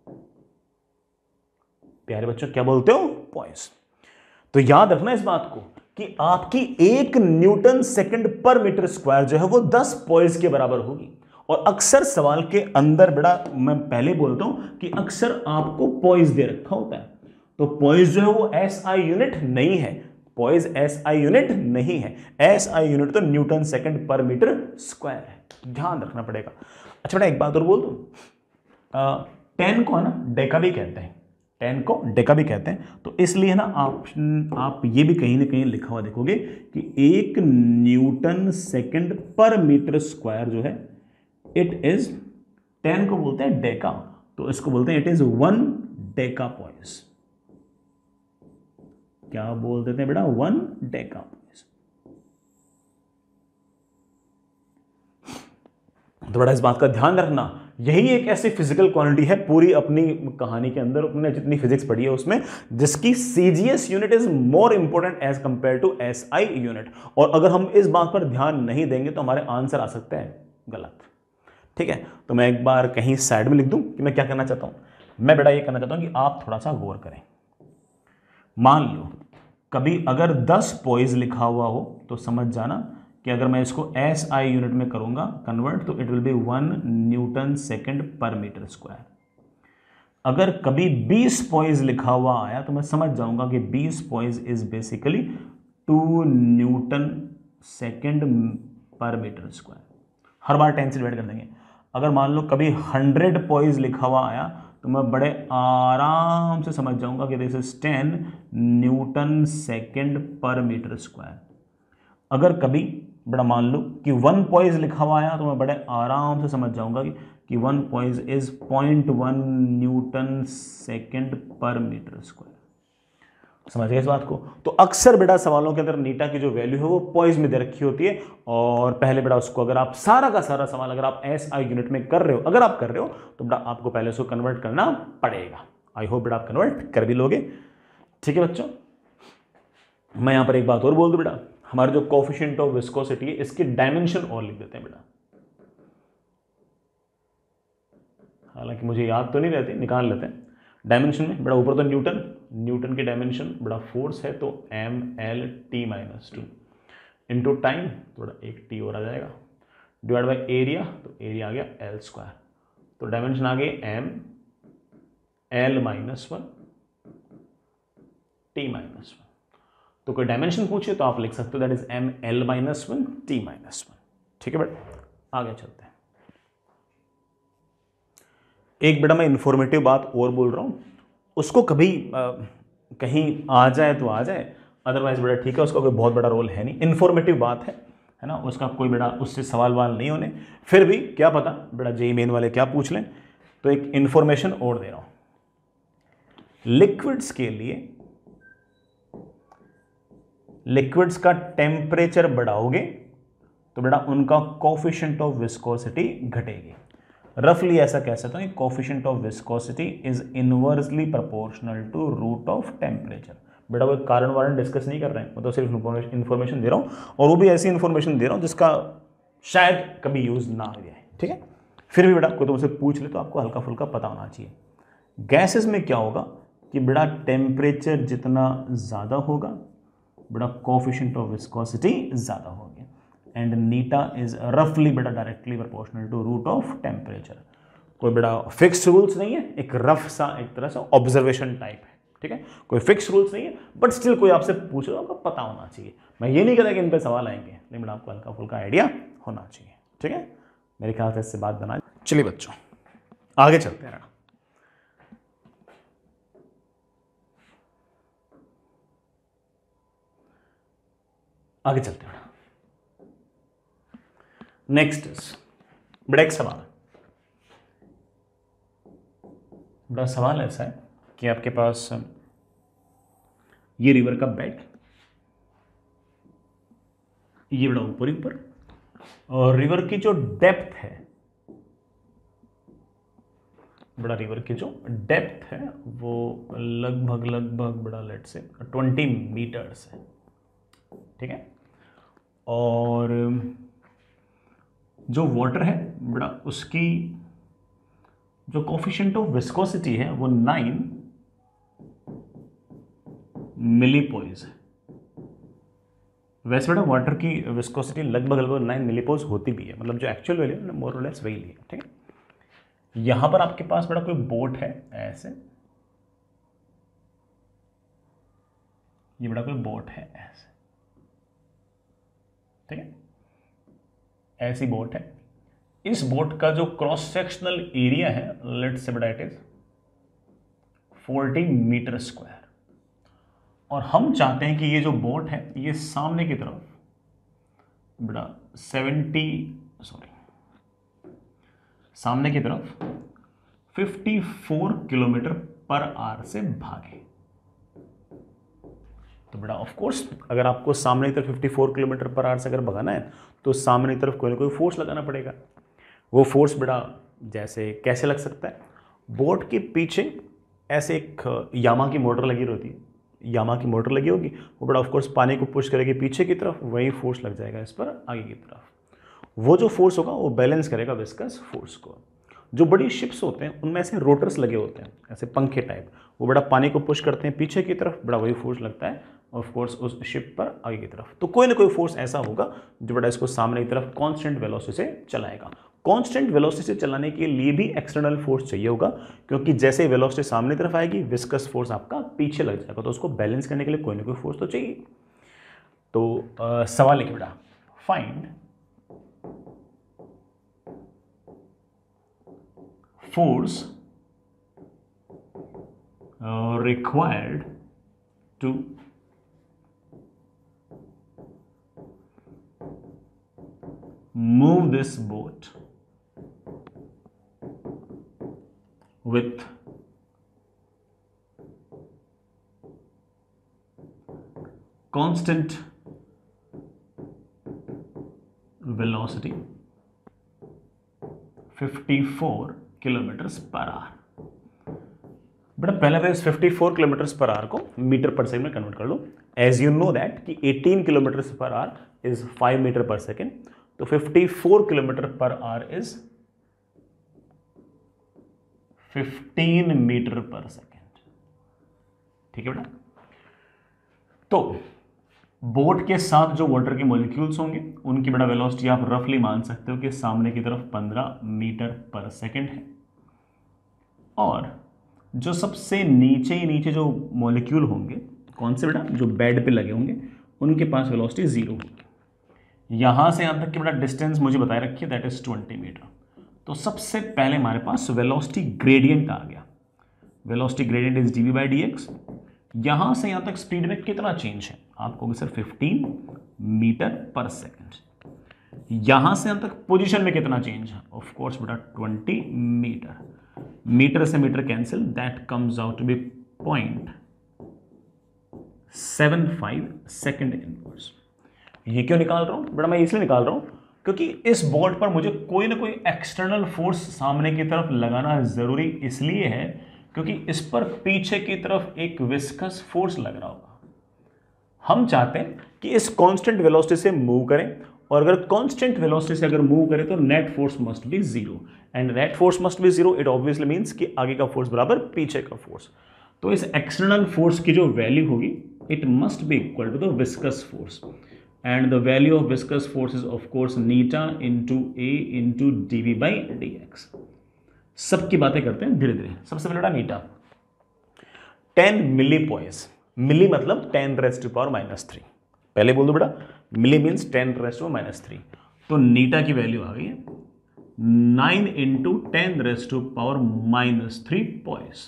प्यारे बच्चों क्या बोलते हो, पॉइस। तो याद रखना इस बात को कि आपकी एक न्यूटन सेकंड पर मीटर स्क्वायर जो है वो 10 पॉइस के बराबर होगी। और अक्सर सवाल के अंदर बेटा मैं पहले बोलता हूं कि अक्सर आपको पॉइस दे रखा होता है। तो पॉइस जो है वो एस आई यूनिट नहीं है, पॉइस एस आई यूनिट नहीं है। एस आई यूनिट तो न्यूटन सेकंड पर मीटर स्क्वायर है, ध्यान रखना पड़ेगा। अच्छा बेटा एक बात और बोल दूं, 10 को है ना डेका भी कहते हैं, 10 को डेका भी कहते हैं। तो इसलिए ना आप ये भी कहीं ना कहीं लिखा हुआ देखोगे कि एक न्यूटन सेकंड पर मीटर स्क्वायर जो है इट इज 10 को बोलते हैं डेका, तो इसको बोलते हैं इट इज 1 डेका पॉइस। क्या बोल देते हैं बेटा, 1 डेका पॉइस। तो बड़ा इस बात का ध्यान रखना, यही एक ऐसी फिजिकल क्वांटिटी है पूरी अपनी कहानी के अंदर, अपने जितनी फिजिक्स पढ़ी है उसमें, जिसकी CGS unit is more important as compare to SI unit. और अगर हम इस बात पर ध्यान नहीं देंगे तो हमारे आंसर आ सकते हैं गलत। ठीक है, तो मैं एक बार कहीं साइड में लिख दूं कि मैं क्या करना चाहता हूं। मैं बेटा ये करना चाहता हूं कि आप थोड़ा सा गौर करें। मान लो कभी अगर 10 पॉइस लिखा हुआ हो तो समझ जाना कि अगर मैं इसको एस आई यूनिट में करूंगा कन्वर्ट तो it will be 1 newton second पर मीटर स्क्वायर। अगर कभी 20 पॉइस लिखा हुआ आया तो मैं समझ जाऊंगा कि 20 poise is basically 2 newton second पर मीटर स्क्वायर। हर बार 10 से डिवाइड कर देंगे। अगर मान लो कभी 100 पॉइस लिखा हुआ आया तो मैं बड़े आराम से समझ जाऊंगा कि दिस इज 10 न्यूटन सेकंड पर मीटर स्क्वायर। अगर कभी बड़ा मान लो कि 1 पॉइस लिखा हुआ आया तो मैं बड़े आराम से समझ जाऊंगा कि 1 पॉइस इज 0.1 न्यूटन सेकंड पर मीटर स्क्वायर। समझ गए इस बात को। तो अक्सर बेटा सवालों के अंदर नीटा की जो वैल्यू है वो पॉइस में दे रखी होती है, और पहले बेटा उसको अगर आप सारा का सारा सवाल अगर आप एस आई यूनिट में कर रहे हो, अगर आप कर रहे हो तो बेटा आपको पहले उसको कन्वर्ट करना पड़ेगा। आई होप बेटा आप कन्वर्ट कर भी लोगे। ठीक है बच्चों, मैं यहां पर एक बात और बोल दूं बेटा, हमारे जो कोएफिशिएंट ऑफ विस्कोसिटी है इसकी डायमेंशन और लिख देते हैं बेटा। हालांकि मुझे याद तो नहीं रहती, निकाल लेते हैं डायमेंशन में। बड़ा ऊपर तो न्यूटन की डायमेंशन बड़ा फोर्स है तो mL/t-2 इंटू टाइम, थोड़ा एक टी और आ जाएगा, डिवाइड बाय एरिया, तो एरिया आ गया L²। तो डायमेंशन आ गई mL-1 t-1। तो कोई डायमेंशन पूछे तो आप लिख सकते हो दैट इज mL-1 t-1। ठीक है बेटा, आगे चलते हैं। एक बेटा मैं इंफॉर्मेटिव बात और बोल रहा हूं, उसको कभी कहीं आ जाए तो आ जाए, अदरवाइज बेटा ठीक है, उसका कोई बहुत बड़ा रोल है नहीं, इन्फॉर्मेटिव बात है ना, उसका कोई बेटा उससे सवाल वाल नहीं होने, फिर भी क्या पता बेटा जेईई मेन वाले क्या पूछ लें, तो एक इंफॉर्मेशन और दे रहा हूं। लिक्विड्स के लिए, लिक्विड्स का टेम्परेचर बढ़ाओगे तो बेटा उनका कोफिशिएंट ऑफ विस्कोसिटी घटेगी। रफली ऐसा कह सकता हूं, coefficient of viscosity is inversely proportional to root of temperature. बेटा कोई कारण वारण डिस्कस नहीं कर रहे हैं, मैं तो सिर्फ इन्फॉर्मेशन दे रहा हूं, और वो भी ऐसी इन्फॉर्मेशन दे रहा हूं जिसका शायद कभी यूज ना हो जाए, ठीक है। फिर भी बेटा कोई तुमसे पूछ ले तो आपको हल्का फुल्का पता होना चाहिए। गैसेस में क्या होगा कि बेटा टेम्परेचर जितना ज़्यादा होगा बेटा कोफिशिएंट ऑफ विस्कोसिटी ज़्यादा होगी, एंड नीटा इज रफली बेटा directly proportional to root of temperature. कोई बेटा फिक्स रूल्स नहीं है, एक रफ सा एक तरह से ऑब्जर्वेशन टाइप है, ठीक है, कोई फिक्स रूल्स नहीं है, बट स्टिल कोई आपसे पूछ रहा हो आपको पता होना चाहिए। मैं ये नहीं कहता कि इन पे सवाल आएंगे, लेकिन बेटा आपको हल्का फुल्का आइडिया होना चाहिए, ठीक है। मेरे ख्याल से इससे बात बना। चलिए बच्चों आगे चलते हैं, आगे चलते हैं। नेक्स्ट बड़ा एक सवाल, बड़ा सवाल ऐसा है कि आपके पास ये रिवर का बेड, ये बड़ा ऊपर ही ऊपर, और रिवर की जो डेप्थ है, बड़ा रिवर की जो डेप्थ है वो लगभग बड़ा लेट से 20 मीटर्स है, ठीक है। और जो वाटर है बड़ा उसकी जो कोफिशिएंट ऑफ विस्कोसिटी है वो 9 मिलीपोइज है। वैसे बेटा वाटर की विस्कोसिटी लगभग 9 मिलीपोइज होती भी है, मतलब जो एक्चुअल वैल्यू है मोर और लेस वही ली है, ठीक है। यहां पर आपके पास बेटा कोई बोट है ऐसे, ये बड़ा कोई बोट है ऐसे, ठीक है, ऐसी बोट है। इस बोट का जो क्रॉस सेक्शनल एरिया है लेट से बेटा इट इज 40 मीटर स्क्वायर, और हम चाहते हैं कि ये जो बोट है ये सामने की तरफ बेटा सामने की तरफ 54 किलोमीटर पर आवर से भागे। तो बेटा ऑफ कोर्स अगर आपको सामने की तरफ 54 किलोमीटर पर आवर से अगर भगाना है तो सामने की तरफ कोई ना कोई फोर्स लगाना पड़ेगा। वो फोर्स बेटा जैसे कैसे लग सकता है, बोट के पीछे ऐसे एक यामा की मोटर लगी होती है, यामा की मोटर लगी होगी, वो बड़ा ऑफ कोर्स पानी को पुश करेगी पीछे की तरफ, वही फोर्स लग जाएगा इस पर आगे की तरफ। वो जो फोर्स होगा वो बैलेंस करेगा विस्कस फोर्स को। जो बड़ी शिप्स होते हैं उनमें ऐसे रोटर्स लगे होते हैं ऐसे पंखे टाइप, वो बड़ा पानी को पुश करते हैं पीछे की तरफ, बड़ा वही फोर्स लगता है ऑफ कोर्स उस शिप पर आगे की तरफ। तो कोई ना कोई फोर्स ऐसा होगा जो बड़ा इसको सामने की तरफ कांस्टेंट वेलोसिटी से चलाएगा। कांस्टेंट वेलोसिटी से चलाने के लिए भी एक्सटर्नल फोर्स चाहिए होगा, क्योंकि जैसे वेलोसिटी सामने तरफ आएगी विस्कस फोर्स आपका पीछे लग जाएगा, तो उसको बैलेंस करने के लिए कोई ना कोई फोर्स तो चाहिए। तो सवाल लिखिए बेटा, find force required to move this boat with constant velocity 54 kilometres per hour. बेटा पहले तो इस 54 किलोमीटर्स पर आवर को मीटर पर सेकंड में कन्वर्ट कर लो। एज यू नो दैट कि 18 kilometres per hour is 5 metre per second, तो 54 kilometre per hour is 15 metre per second, ठीक है बेटा। तो बोट के साथ जो वाटर के मॉलिक्यूल्स होंगे उनकी बेटा वेलोसिटी आप रफली मान सकते हो कि सामने की तरफ 15 मीटर पर सेकंड है, और जो सबसे नीचे ही नीचे जो मॉलिक्यूल होंगे कौन से बेटा, जो बेड पे लगे होंगे, उनके पास वेलोसिटी 0 होगी। यहां से यहां तक की बड़ा डिस्टेंस मुझे बताए रखिए, दैट इज 20 मीटर। तो सबसे पहले हमारे पास वेलोसिटी ग्रेडियंट आ गया। Velocity gradient is dv by dx। यहां से यहां तक स्पीड में कितना चेंज है, आपको सर 15 मीटर पर सेकेंड। यहां से यहां तक पोजीशन में कितना चेंज है, ऑफ कोर्स बेटा 20 मीटर। मीटर से metre cancel, that comes out to be 0.75 second inverse. ये क्यों निकाल रहा हूं बेटा, मैं इसलिए निकाल रहा हूं क्योंकि इस बोर्ड पर मुझे कोई ना कोई एक्सटर्नल फोर्स सामने की तरफ लगाना जरूरी इसलिए है क्योंकि इस पर पीछे की तरफ एक विस्कस फोर्स लग रहा होगा। हम चाहते हैं कि इस कांस्टेंट वेलोसिटी से मूव करें, और अगर कांस्टेंट वेलोसिटी से अगर मूव करें तो net force must be zero, and net force must be zero, it obviously means कि आगे का फोर्स बराबर पीछे का फोर्स। तो इस एक्सटर्नल फोर्स की जो वैल्यू होगी, it must be equal to the viscous force, and the value of viscous force is of course neta into a into dv by dx। सबकी बातें करते हैं धीरे धीरे। सबसे पहले नीटा 10 मिली पॉइस, मिली मतलब 10 रेज़ टू पावर -3। पहले बोल दो बेटा, मिली मीन्स 10 रेज़ टू -3। तो नीटा की वैल्यू आ गई है 9 into 10 raise to power -3 poise.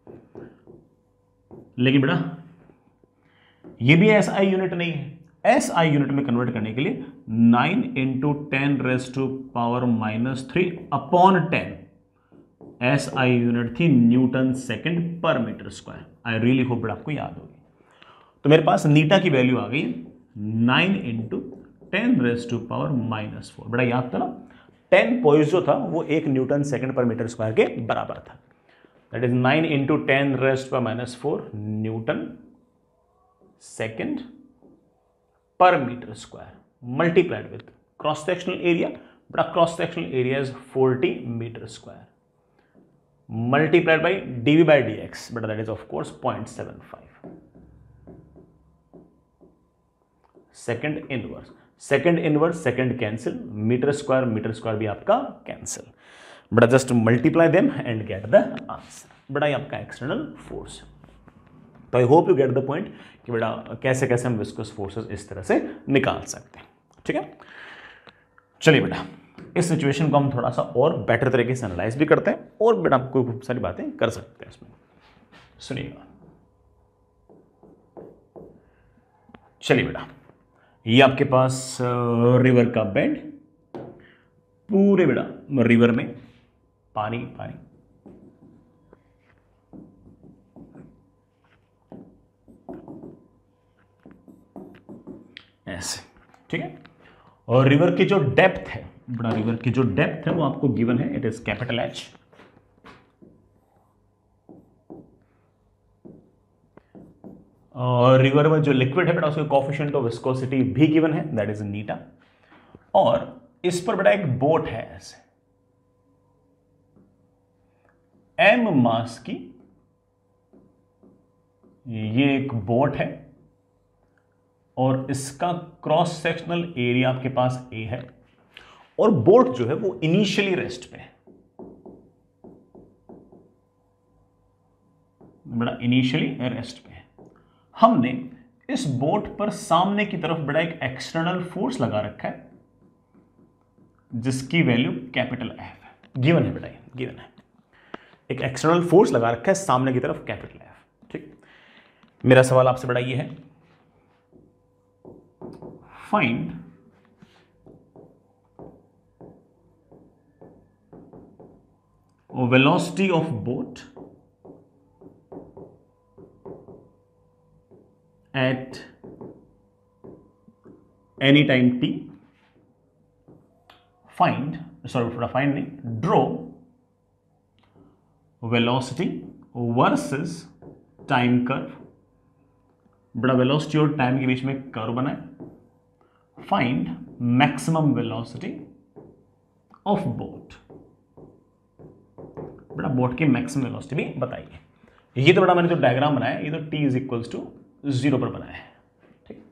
लेकिन बेटा ये भी SI यूनिट नहीं है। SI यूनिट में कन्वर्ट करने के लिए 9 into 10 raise to power -3 upon 10, SI unit थी न्यूटन सेकंड पर metre square. I really hope बेटा आपको याद होगी। तो मेरे पास नीटा की वैल्यू आ गई 9 इंटू 10 रेज़ टू पावर -4। बड़ा याद था ना, 10 पॉइस जो था वो 1 न्यूटन सेकंड पर मीटर स्क्वायर के बराबर था। That is 9 into 10 raise to power -4 newton second per meter square multiplied with cross sectional area, but cross sectional area is 40 meter square multiplied by dv by dx, but that is of course 0.75 second inverse। second inverse second cancel, meter square भी आपका cancel, but just multiply them and get the answer। बड़ा ये आपका external force। तो I hope you get the point कि बेटा कैसे कैसे हम विस्कस फोर्सेस इस तरह से निकाल सकते हैं। ठीक है, चलिए बेटा इस सिचुएशन को हम थोड़ा सा और बेटर तरीके से एनालाइज भी करते हैं, और बेटा आपको खूब सारी बातें कर सकते हैं इसमें। सुनिएगा, चलिए बेटा ये आपके पास रिवर का बेड, पूरे बेटा रिवर में पानी पानी, ऐसे, ठीक है। और रिवर की जो डेप्थ है बड़ा, रिवर की जो डेप्थ है वो आपको गिवन है, इट इज कैपिटल H। और रिवर में जो लिक्विड है बेटा उसके कोएफिशिएंट ऑफ विस्कोसिटी भी गिवन है, दैट इज नीटा। और इस पर बेटा एक बोट है ऐसे m मास की, ये एक बोट है और इसका क्रॉस सेक्शनल एरिया आपके पास A है, और बोट जो है वो इनिशियली रेस्ट पे है बड़ा, इनिशियली रेस्ट पे है। हमने इस बोट पर सामने की तरफ बड़ा एक एक्सटर्नल फोर्स लगा रखा है जिसकी वैल्यू कैपिटल F है, गिवन है बेटा, गिवन है। एक एक्सटर्नल फोर्स लगा रखा है सामने की तरफ कैपिटल F। ठीक, मेरा सवाल आपसे बड़ा ये है, find velocity of boat at any time t, draw velocity versus time curve। बड़ा वेलोसिटी और टाइम के बीच में कर्व बनाए, find maximum velocity of boat. बड़ा बोट की मैक्सिमम वेलोसिटी भी बताइए। ये तो बड़ा मैंने जो डायग्राम बनाया ये तो t इज इक्वल्स टू 0 पर बनाया है। ठीक,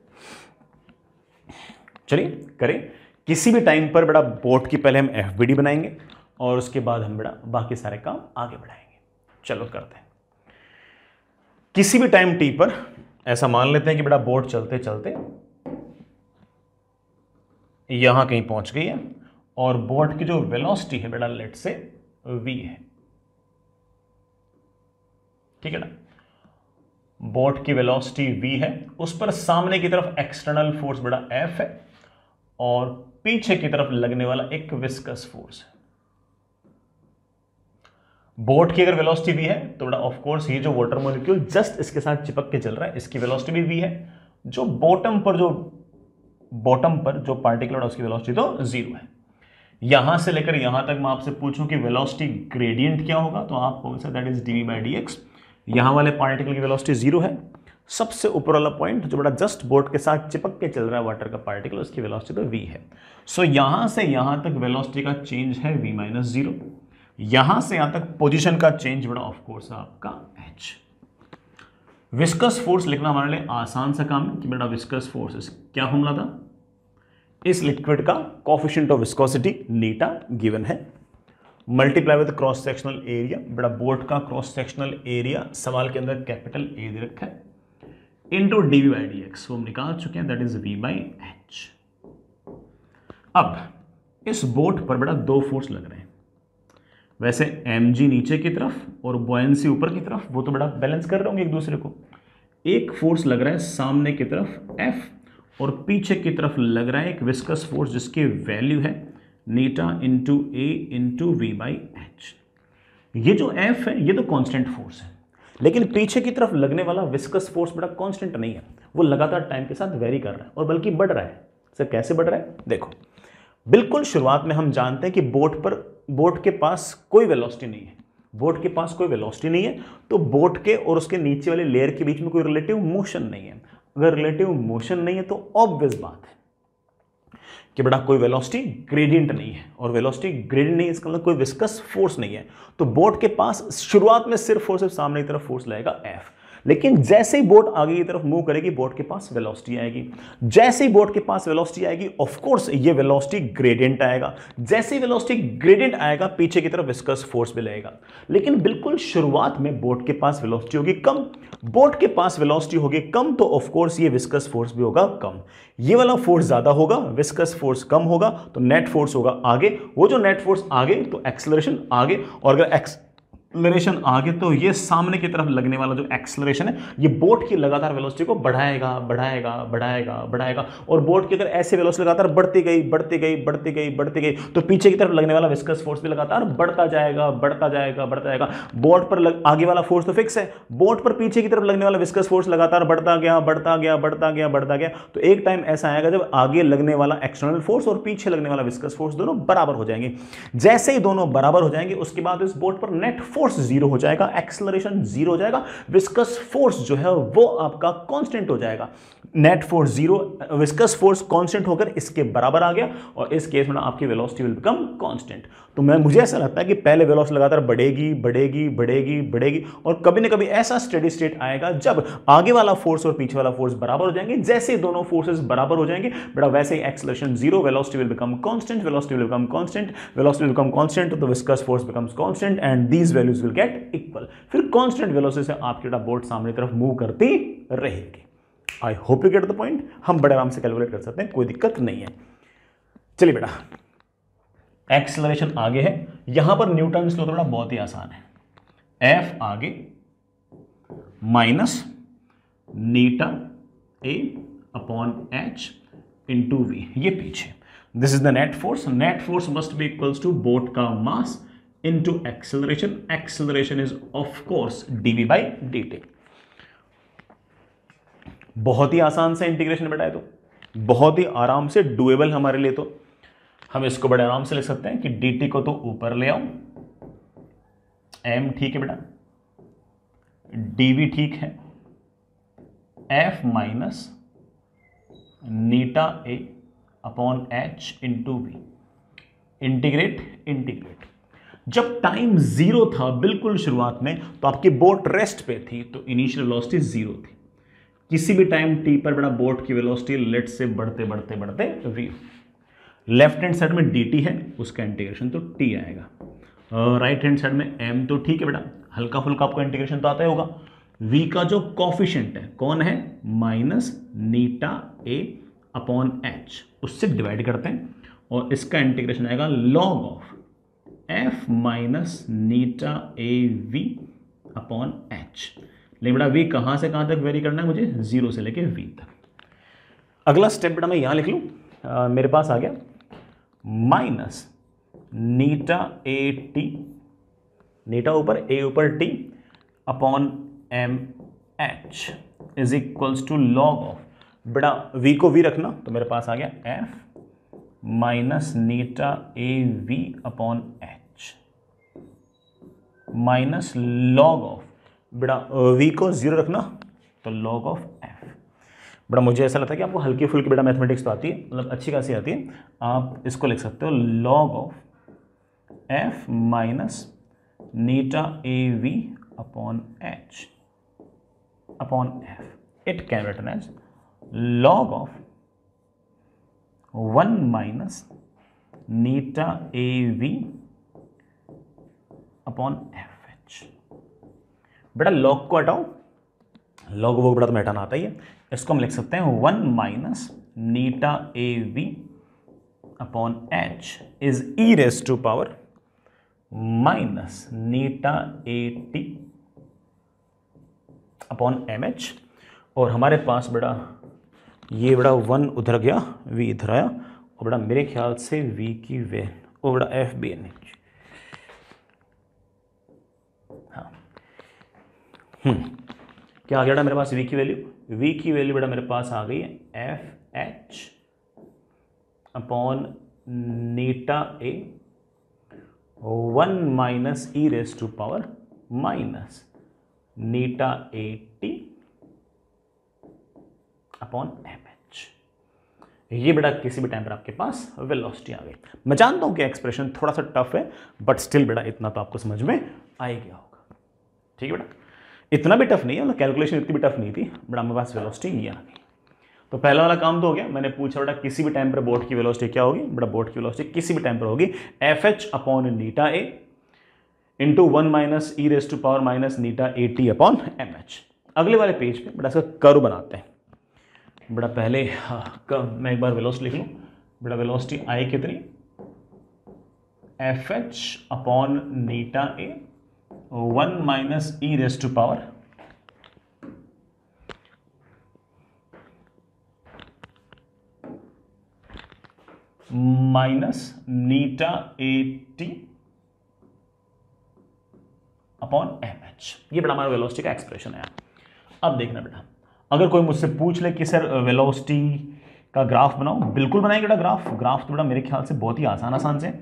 चलिए करें। किसी भी टाइम पर बड़ा बोट की पहले हम FBD बनाएंगे और उसके बाद हम बड़ा बाकी सारे काम आगे बढ़ाएंगे। चलो करते हैं। किसी भी टाइम t पर ऐसा मान लेते हैं कि बड़ा बोट चलते चलते यहां कहीं पहुंच गई है और बोट की जो वेलोसिटी है बेटा लेट से v है, ठीक है ना। बोट की वेलोसिटी v है, उस पर सामने की तरफ एक्सटर्नल फोर्स बेटा F है और पीछे की तरफ लगने वाला एक विस्कस फोर्स है। बोट की अगर वेलोसिटी v है तो बेटा ऑफ कोर्स ये जो वाटर मॉलिक्यूल जस्ट इसके साथ चिपक के चल रहा है, इसकी वेलोसिटी भी v है। जो बॉटम पर जो पार्टिकल उसकी वेलोसिटी तो 0 है। यहां से लेकर यहां तक मैं आपसे पूछूं कि वेलोसिटी ग्रेडियंट क्या होगा, तो आप कौन सा, दैट इज dv/dx। यहां वाले पार्टिकल की वेलोसिटी 0 है। सबसे ऊपर वाला पॉइंट जो बड़ा जस्ट बोट के साथ चिपक के चल रहा है वाटर का पार्टिकल, उसकी वेलोसिटी तो v है। सो यहां से यहां तक वेलोसिटी का चेंज है v-0। यहां से यहां तक पोजीशन का चेंज बड़ा ऑफ कोर्स आपका h। विस्कस फोर्स लिखना हमारे लिए आसान सा काम है कि बेटा विस्कस फोर्स क्या फॉर्मूला था, इस लिक्विड का कोएफिशिएंट ऑफ विस्कोसिटी नीटा गिवन है, multiply with cross sectional area. बेटा बोट का क्रॉस सेक्शनल एरिया सवाल के अंदर कैपिटल ए दे रखा है, इंटू dv/dx वो हम निकाल चुके हैं, दैट इज v/h। अब इस बोट पर बेटा दो फोर्स लग रहे हैं, वैसे mg नीचे की तरफ और बुयांसी ऊपर की तरफ, वो तो बड़ा बैलेंस कर रहे होंगे एक दूसरे को। एक फोर्स लग रहा है सामने की तरफ F और पीछे की तरफ लग रहा है एक विस्कस फोर्स जिसकी वैल्यू है नीटा इंटू ए इंटू v/h। ये जो F है ये तो कांस्टेंट फोर्स है, लेकिन पीछे की तरफ लगने वाला विस्कस फोर्स बड़ा कांस्टेंट नहीं है, वो लगातार टाइम के साथ वेरी कर रहा है और बल्कि बढ़ रहा है। सर कैसे बढ़ रहा है, देखो बिल्कुल शुरुआत में हम जानते हैं कि बोट के पास कोई वेलोसिटी नहीं है, बोट के पास कोई वेलोसिटी नहीं है, तो बोट के और उसके नीचे वाले लेयर के बीच में कोई रिलेटिव मोशन नहीं है। अगर रिलेटिव मोशन नहीं है तो ऑब्वियस बात है कि बेटा कोई वेलोसिटी ग्रेडियंट नहीं है, और वेलोसिटी ग्रेडियंट नहीं है इसका मतलब कोई विस्कस फोर्स नहीं है। तो बोट के पास शुरुआत में सिर्फ और सिर्फ सामने की तरफ फोर्स लगेगा F, लेकिन जैसे ही बोट आगे की तरफ मूव करेगी बोट के पास वेलोसिटी आएगी। जैसे ही बोट के पास वेलोसिटी आएगी ऑफ कोर्स ये वेलोसिटी ग्रेडियंट आएगा। जैसे ही वेलोसिटी ग्रेडियंट आएगा पीछे की तरफ विस्कस फोर्स भी लगेगा, लेकिन बिल्कुल शुरुआत में बोट के पास वेलोसिटी होगी कम। बोट के पास वेलोसिटी होगी कम तो ऑफ कोर्स ये विस्कस फोर्स भी होगा कम। ये वाला फोर्स ज्यादा होगा, विस्कस फोर्स कम होगा, तो नेट फोर्स होगा आगे। वो जो नेट फोर्स आगे तो एक्सेलरेशन आगे, और अगर एक्सेलरेशन आगे तो ये सामने की तरफ लगने वाला जो एक्सेलरेशन है ये बोट की लगातार वेलोसिटी को बढ़ाएगा बढ़ाएगा बढ़ाएगा बढ़ाएगा, और बोट की अगर ऐसे वेलोसिटी लगातार बढ़ती गई बढ़ती गई बढ़ती गई बढ़ती गई तो पीछे की तरफ लगने वाला विस्कस फोर्स भी लगातार बढ़ता जाएगा बढ़ता जाएगा बढ़ता जाएगा। बोट पर आगे वाला फोर्स तो फिक्स है, बोट पर पीछे की तरफ लगने वाला विस्कस फोर्स लगातार बढ़ता गया बढ़ता गया बढ़ता गया बढ़ता गया, तो एक टाइम ऐसा आएगा जब आगे लगने वाला एक्सटर्नल फोर्स और पीछे लगने वाला विस्कस फोर्स दोनों बराबर हो जाएंगे। जैसे ही दोनों बराबर हो जाएंगे उसके बाद इस बोट पर नेट फोर्स 0 हो जाएगा, एक्सेलरेशन 0 हो जाएगा, विस्कस फोर्स जो है वो आपका कांस्टेंट हो जाएगा। Net force 0, viscous force constant होकर इसके बराबर आ गया, और इस केस में आपकी वेलोसिटी विल बिकम कांस्टेंट। तो मुझे ऐसा लगता है कि पहले वेलोसिटी लगातार बढ़ेगी बढ़ेगी बढ़ेगी बढ़ेगी, और कभी ना कभी ऐसा स्टेडी स्टेट आएगा जब आगे वाला फोर्स और पीछे वाला फोर्स बराबर हो जाएंगे। जैसे दोनों फोर्सेस बराबर हो जाएंगे बेटा वैसे ही acceleration 0, velocity will become constant, velocity will become constant, velocity will become constant, तो viscous force becomes constant and these values will get equal. फिर कांस्टेंट वेलोसिटी से आपकी बोट सामने तरफ मूव करती रहेगी। I hope you get the point. हम बड़े आराम से कैलकुलेट कर सकते हैं, कोई दिक्कत नहीं है। चलिए बेटा, एक्सेलरेशन आगे है, यहां पर न्यूटन लॉ थोड़ा बहुत ही आसान है। F आगे माइनस नीटा A upon H into V, ये पीछे। This is the net force. Net force must be equals to boat का mass into acceleration. Acceleration is of course dv/dt। बहुत ही आसान से इंटीग्रेशन बेटा है, तो बहुत ही आराम से डुएबल हमारे लिए। तो हम इसको बड़े आराम से लिख सकते हैं कि dt को तो ऊपर ले आओ, m ठीक है बेटा, dv ठीक है, f माइनस नीटा a upon h into v। Integrate. जब टाइम 0 था बिल्कुल शुरुआत में तो आपकी बोट रेस्ट पे थी, तो इनिशियल वेलोसिटी 0 थी। किसी भी टाइम t पर बेटा बोट की वेलोसिटी लेट से बढ़ते बढ़ते बढ़ते v। लेफ्ट हैंड साइड में dt है, उसका इंटीग्रेशन तो t आएगा। राइट हैंड साइड में m तो ठीक है बेटा, हल्का फुल्का आपको इंटीग्रेशन तो आता ही होगा। v का जो कोफिशिएंट है कौन है, माइनस नीटा a अपॉन एच, उससे डिवाइड करते हैं और इसका इंटीग्रेशन आएगा लॉग ऑफ एफ माइनस नीटा ए वी अपॉन एच। लेकिन बेटा वी कहाँ से कहाँ तक वेरी करना है मुझे, 0 से लेके वी तक। अगला स्टेप बेटा मैं यहां लिख लूं, मेरे पास आ गया माइनस नीटा ए टी, नीटा ऊपर ए ऊपर t upon m h is equals to log of, बेटा वी को वी रखना तो मेरे पास आ गया एफ माइनस नीटा a v upon h minus log of, बेटा वी को 0 रखना तो लॉग ऑफ एफ। बड़ा मुझे ऐसा लगता है कि आपको हल्की फुल्की बेटा मैथमेटिक्स तो आती है, मतलब अच्छी खासी आती है, आप इसको लिख सकते हो लॉग ऑफ एफ माइनस नीटा a v upon h upon f, it can written as log of 1 minus नीटा a v upon f h. बेटा लॉग को हटाओ, लॉग वो बेटा तो हटाना आता ही है, इसको हम लिख सकते हैं 1 माइनस नीटा a v upon h is e raise to power minus नीटा a t upon m h. और हमारे पास बेटा ये बेटा 1 उधर गया, v इधर आया, और बेटा मेरे ख्याल से v की वैल्यू वो बेटा एफ बी एन एच, हाँ क्या आ गया बेटा मेरे पास v की वैल्यू, v की वैल्यू बेटा मेरे पास आ गई है एफ एच अपॉन नीटा a 1 minus e raise to power minus नीटा a t upon m h. ये बेटा किसी भी टाइम पर आपके पास वेलोसिटी आ गई। मैं जानता हूं कि एक्सप्रेशन थोड़ा सा टफ है, बट स्टिल बेटा इतना तो आपको समझ में आ ही गया होगा। ठीक है बेटा, इतना भी टफ नहीं है, मतलब कैलकुलेशन इतनी भी टफ नहीं थी बेटा, हमारे पास वेलोसिटी ये आ गई। तो पहला वाला काम तो हो गया, मैंने पूछा बेटा किसी भी टाइम पर बोट की वेलोसिटी क्या होगी, बेटा बोट की वेलोसिटी किसी भी टाइम पर होगी एफ एच अपॉन नीटा a into 1 minus e raise to power minus नीटा a t upon m h. अगले वाले पेज पे बेटा इसका कर्व बनाते हैं। बेटा पहले मैं एक बार वेलोसिटी लिख लूं, बेटा वेलोसिटी आई कितनी, एफ एच अपॉन नीटा a 1 minus e raise to power minus नीटा a t upon m h. ये बेटा हमारा वेलोसिटी का एक्सप्रेशन है। अब देखना बेटा, अगर कोई मुझसे पूछ ले कि सर वेलोसिटी का ग्राफ बनाओ, बिल्कुल बनाएंगे बेटा ग्राफ तो बेटा मेरे ख्याल से बहुत ही आसान से।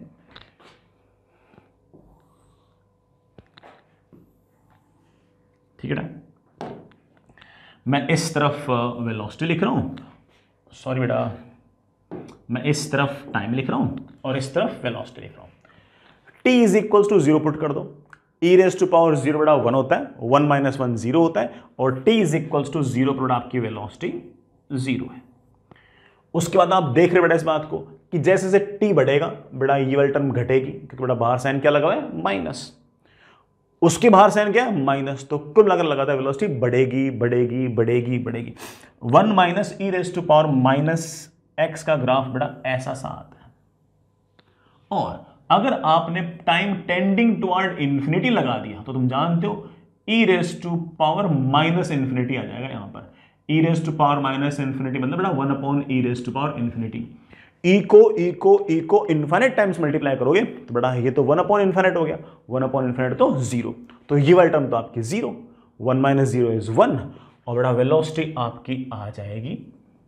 ठीक है बेटा, मैं इस तरफ वेलोसिटी लिख रहा हूं, सॉरी बेटा मैं इस तरफ टाइम लिख रहा हूं और इस तरफ वेलोसिटी लिख रहा हूं। t is equals to 0 put कर दो, e रेस टू पावर 0 बेटा 1 होता है, 1 माइनस 1 0 होता है, और t इज इक्वल्स टू 0 पर आपकी वेलोसिटी 0 है। उसके बाद आप देख रहे बेटा इस बात को कि जैसे जैसे t बढ़ेगा बेटा ये वाली टर्म घटेगी, क्योंकि बेटा बाहर साइन क्या लगा हुआ है, माइनस, उसके बाहर साइन क्या है, माइनस, तो कुल मिलाकर लगाता है वेलोसिटी बढ़ेगी बढ़ेगी बढ़ेगी बढ़ेगी। 1 minus e raise to power minus x का ग्राफ बेटा ऐसा सा आता है, और अगर आपने टाइम टेंडिंग टुवर्ड इंफिनिटी लगा दिया तो तुम जानते हो e raise to power minus infinity आ जाएगा। यहां पर e raise to power minus infinity मतलब बेटा 1 upon e raise to power infinity. E को इन्फिनिट टाइम्स मल्टीप्लाई करोगे तो बेटा ये तो 1 अपॉन इन्फिनिट हो गया, 1 अपॉन इन्फिनिट तो 0, तो ये वाली टर्म तो आपकी 0, 1 माइनस 0 इज 1, और बेटा वेलोसिटी आपकी आ जाएगी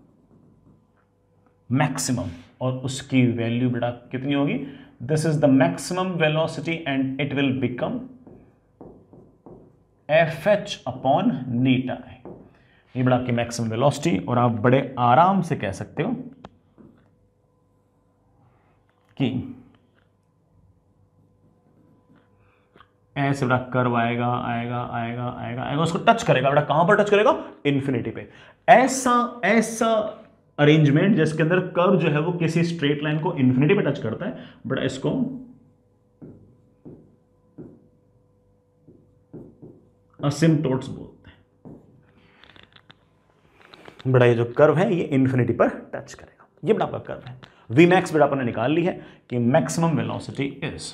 मैक्सिमम, और उसकी वैल्यू बेटा कितनी होगी, this is the maximum velocity and it will become f h upon नीटा है। ये बेटा आपकी मैक्सिमम वेलोसिटी, और आप बड़े आराम से कह सकते हो कि ऐसे बेटा कर्व आएगा आएगा आएगा आएगा आएगा, उसको टच करेगा बेटा, कहां पर टच करेगा, इंफिनिटी पे। ऐसा अरेंजमेंट जिसके अंदर कर्व जो है वो किसी स्ट्रेट लाइन को इंफिनिटी पे टच करता है बेटा, इसको असिम्प्टोट्स बोलते हैं। बड़ा ये जो कर्व है ये इन्फिनिटी पर टच करेगा, ये बड़ा आपका कर्व है। वी मैक्स बड़ा अपन ने निकाल ली है कि maximum velocity is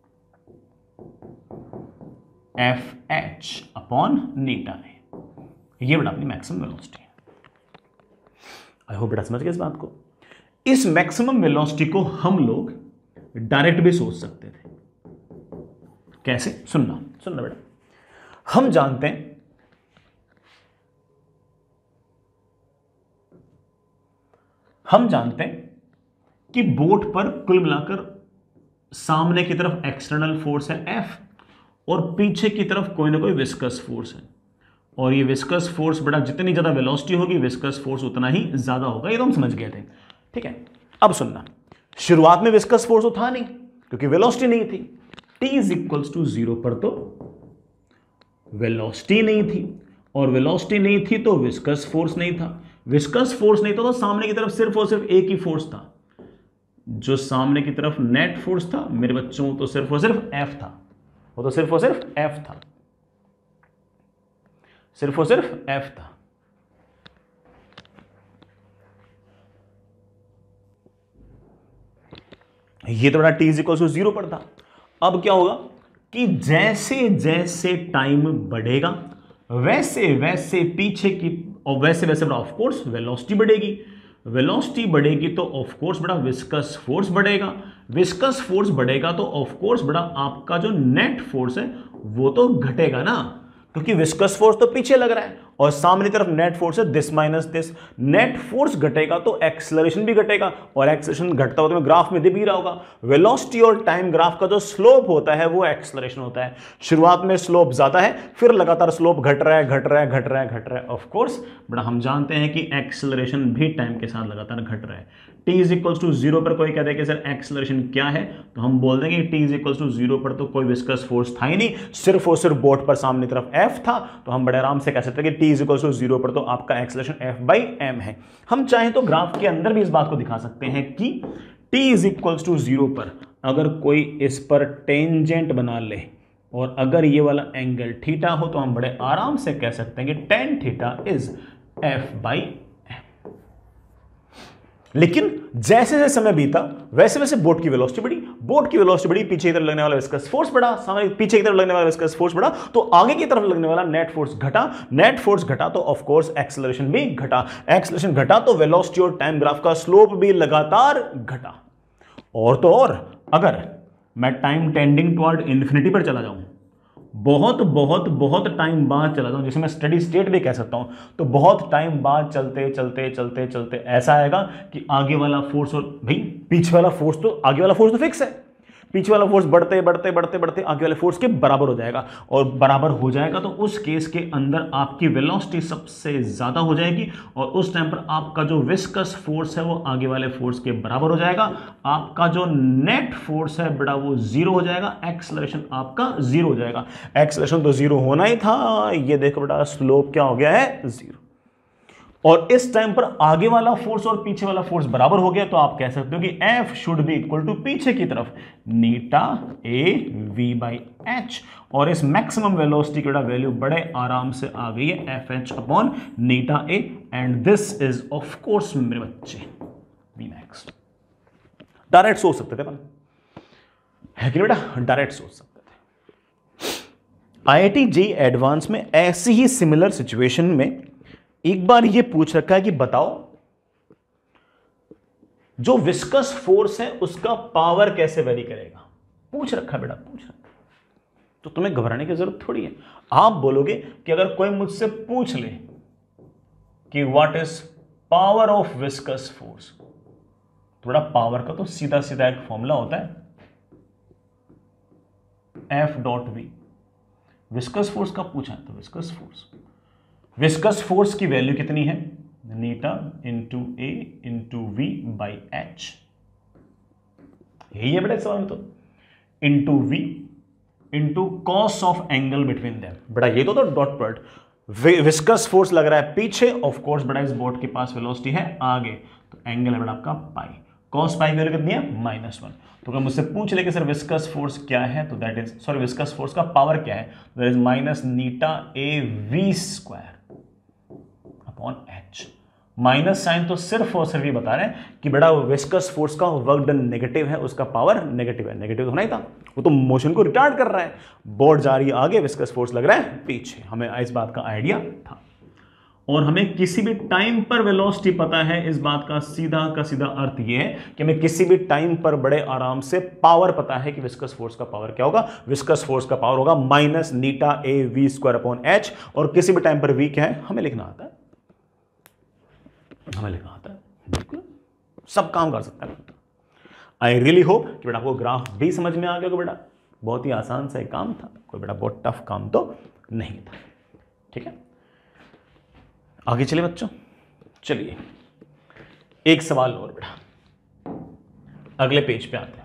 f h upon नीटा ए, ये बड़ा अपनी मैक्सिमम वेलोसिटी है। आई होप बेटा समझ गए इस बात को। इस मैक्सिमम वेलोसिटी को हम लोग डायरेक्ट भी सोच सकते थे। कैसे? सुनना बेटा, हम जानते हैं कि बोट पर कुल मिलाकर सामने की तरफ एक्सटर्नल फोर्स है F और पीछे की तरफ कोई ना कोई विस्कस फोर्स है, और ये विस्कस फोर्स बड़ा जितनी ज्यादा वेलोसिटी होगी विस्कस फोर्स उतना ही ज्यादा होगा। ये तो हम समझ गए थे, ठीक है। अब सुनना, शुरुआत में विस्कस फोर्स तो था नहीं क्योंकि वेलोसिटी नहीं थी। t इज इक्वल्स टू 0 पर तो वेलोसिटी नहीं थी, और वेलोसिटी नहीं थी तो विस्कस फोर्स नहीं था। विस्कस फोर्स नहीं था तो सामने की तरफ सिर्फ और सिर्फ एक ही फोर्स था, जो सामने की तरफ नेट फोर्स था मेरे बच्चों, तो सिर्फ और सिर्फ F था। वो तो सिर्फ और सिर्फ F था, सिर्फ और सिर्फ F था। ये तो बड़ा t इज इक्वल टू 0 पर था। अब क्या होगा कि जैसे जैसे टाइम बढ़ेगा वैसे वैसे पीछे की, और वैसे वैसे बड़ा ऑफ कोर्स वेलोसिटी बढ़ेगी। वेलोसिटी बढ़ेगी तो ऑफ कोर्स बड़ा विस्कस फोर्स बढ़ेगा। विस्कस फोर्स बढ़ेगा तो ऑफ कोर्स बड़ा आपका जो नेट फोर्स है वो तो घटेगा ना, क्योंकि विस्कस फोर्स तो पीछे लग रहा है और सामने तरफ नेट फोर्स है this minus this. Net force घटेगा तो एक्सेलरेशन भी घटेगा, और एक्सेलरेशन घटता हुआ तो ग्राफ में दिख भी रहा होगा। वेलोसिटी और टाइम ग्राफ का जो स्लोप होता है वो एक्सेलरेशन होता है। शुरुआत में स्लोप ज्यादा है, फिर लगातार स्लोप घट रहा है घट रहा है घट रहा है घट रहा है। ऑफ कोर्स बड़ा हम जानते हैं कि एक्सेलरेशन भी टाइम के साथ लगातार घट रहा है। t इज इक्वल्स टू 0 पर कोई कहता है कि सर एक्सेलरेशन क्या है, तो हम बोल देंगे t इज इक्वल्स टू 0 पर तो कोई विस्कस फोर्स था ही नहीं, सिर्फ और सिर्फ बोट पर सामने तरफ F था। तो हम बड़े आराम से कह सकते हैं कि t इज इक्वल्स टू 0 पर तो आपका एक्सेलरेशन F बाई m है। हम चाहें तो ग्राफ के अंदर भी इस बात को दिखा सकते हैं कि t इज इक्वल्स टू 0 पर अगर कोई इस पर टेंजेंट बना ले और अगर ये वाला एंगल थीटा हो तो हम बड़े आराम से कह सकते हैं कि tan theta is F by. लेकिन जैसे जैसे समय बीता वैसे वैसे बोट की वेलोसिटी बढ़ी, बोट की वेलोसिटी बढ़ी, पीछे की तरफ लगने वाला विस्कस फोर्स बढ़ा, सामने पीछे की तरफ लगने वाला विस्कस फोर्स बढ़ा, तो आगे की तरफ लगने वाला नेट फोर्स घटा। नेट फोर्स घटा तो ऑफ कोर्स एक्सेलरेशन भी घटा, एक्सेलरेशन घटा तो वेलोसिटी और टाइम ग्राफ का स्लोप भी लगातार घटा। और तो और अगर मैं टाइम टेंडिंग टुवर्ड इंफिनिटी पर चला जाऊं, बहुत बहुत बहुत टाइम बाद चला जाऊं, जिसे मैं स्टडी स्टेट भी कह सकता हूं, तो बहुत टाइम बाद चलते चलते चलते चलते ऐसा आएगा कि आगे वाला फोर्स और भाई पीछे वाला फोर्स, तो आगे वाला फोर्स तो फिक्स है, पीछे वाला फोर्स बढ़ते बढ़ते बढ़ते बढ़ते आगे वाले फोर्स के बराबर हो जाएगा, और बराबर हो जाएगा तो उस केस के अंदर आपकी वेलोसिटी सबसे ज्यादा हो जाएगी, और उस टाइम पर आपका जो विस्कस फोर्स है वो आगे वाले फोर्स के बराबर हो जाएगा। आपका जो नेट फोर्स है बेटा वो 0 हो जाएगा, एक्सेलरेशन आपका 0 हो जाएगा। एक्सेलरेशन तो 0 होना ही था, ये देखो बेटा स्लोप क्या हो गया है 0, और इस टाइम पर आगे वाला फोर्स और पीछे वाला फोर्स बराबर हो गया, तो आप कह सकते हो कि F should be equal to पीछे की तरफ नीटा A V बाई H, और इस मैक्सिमम वेलोसिटी की वैल्यू बड़े आराम से आ गई है FH अपॉन नीटा A, and this is of course मेरे बच्चे V मैक्स। डायरेक्ट सोच सकते थे अपन, है कि बेटा, डायरेक्ट सोच सकते थे। IIT JEE एडवांस में ऐसी ही सिमिलर सिचुएशन में एक बार ये पूछ रखा है कि बताओ जो विस्कस फोर्स है उसका पावर कैसे वेरी करेगा। पूछ रखा बेटा, पूछ रखा, तो तुम्हें घबराने की जरूरत थोड़ी है। आप बोलोगे कि अगर कोई मुझसे पूछ ले कि what is power of viscous force, तो बड़ा पावर का तो सीधा सीधा एक फॉर्मूला होता है F dot v. Viscous force का पूछा है तो विस्कस फोर्स की वैल्यू कितनी है, नीटा into a into v by h, यही है बेटा सवाल में, तो into v into cos of angle between them. बेटा ये तो डॉट प्रोडक्ट, विस्कस फोर्स लग रहा है पीछे, ऑफ कोर्स बेटा इस बोर्ड के पास वेलोसिटी है आगे, तो एंगल है बेटा आपका पाई, कॉस पाई की वैल्यू कितनी है -1। तो अगर मुझसे पूछ ले कि सर विस्कस फोर्स क्या है, तो that is sorry viscous force का पावर क्या है, दैट इज माइनस नीटा a v square upon h. Minus sine तो सिर्फ और सिर्फ ये बता रहे हैं कि बेटा विस्कस फोर्स का वर्क डन नेगेटिव है, उसका पावर नेगेटिव है। नेगेटिव तो होना ही था, वो तो मोशन को रिटार्ड कर रहा है। बोर्ड जा रही है आगे, विस्कस फोर्स लग रहा है पीछे। हमें इस बात का आइडिया था, और हमें किसी भी टाइम पर वेलोसिटी पता है। इस बात का सीधा का सीधा अर्थ यह है कि हमें किसी भी टाइम पर बड़े आराम से पावर पता है कि विस्कस फोर्स का पावर क्या होगा। विस्कस फोर्स का पावर होगा माइनस नीटा a v square upon h, और किसी भी टाइम पर वी क्या है हमें लिखना आता है, हमें लिखना आता है, बिल्कुल सब काम कर सकता है। आई रियली होप कि बेटा आपको ग्राफ भी समझ में आ गया। बेटा बहुत ही आसान सा एक काम था, कोई बेटा बहुत टफ काम तो नहीं था। ठीक है, आगे चलिए बच्चों, चलिए एक सवाल और बेटा, अगले पेज पे आते हैं।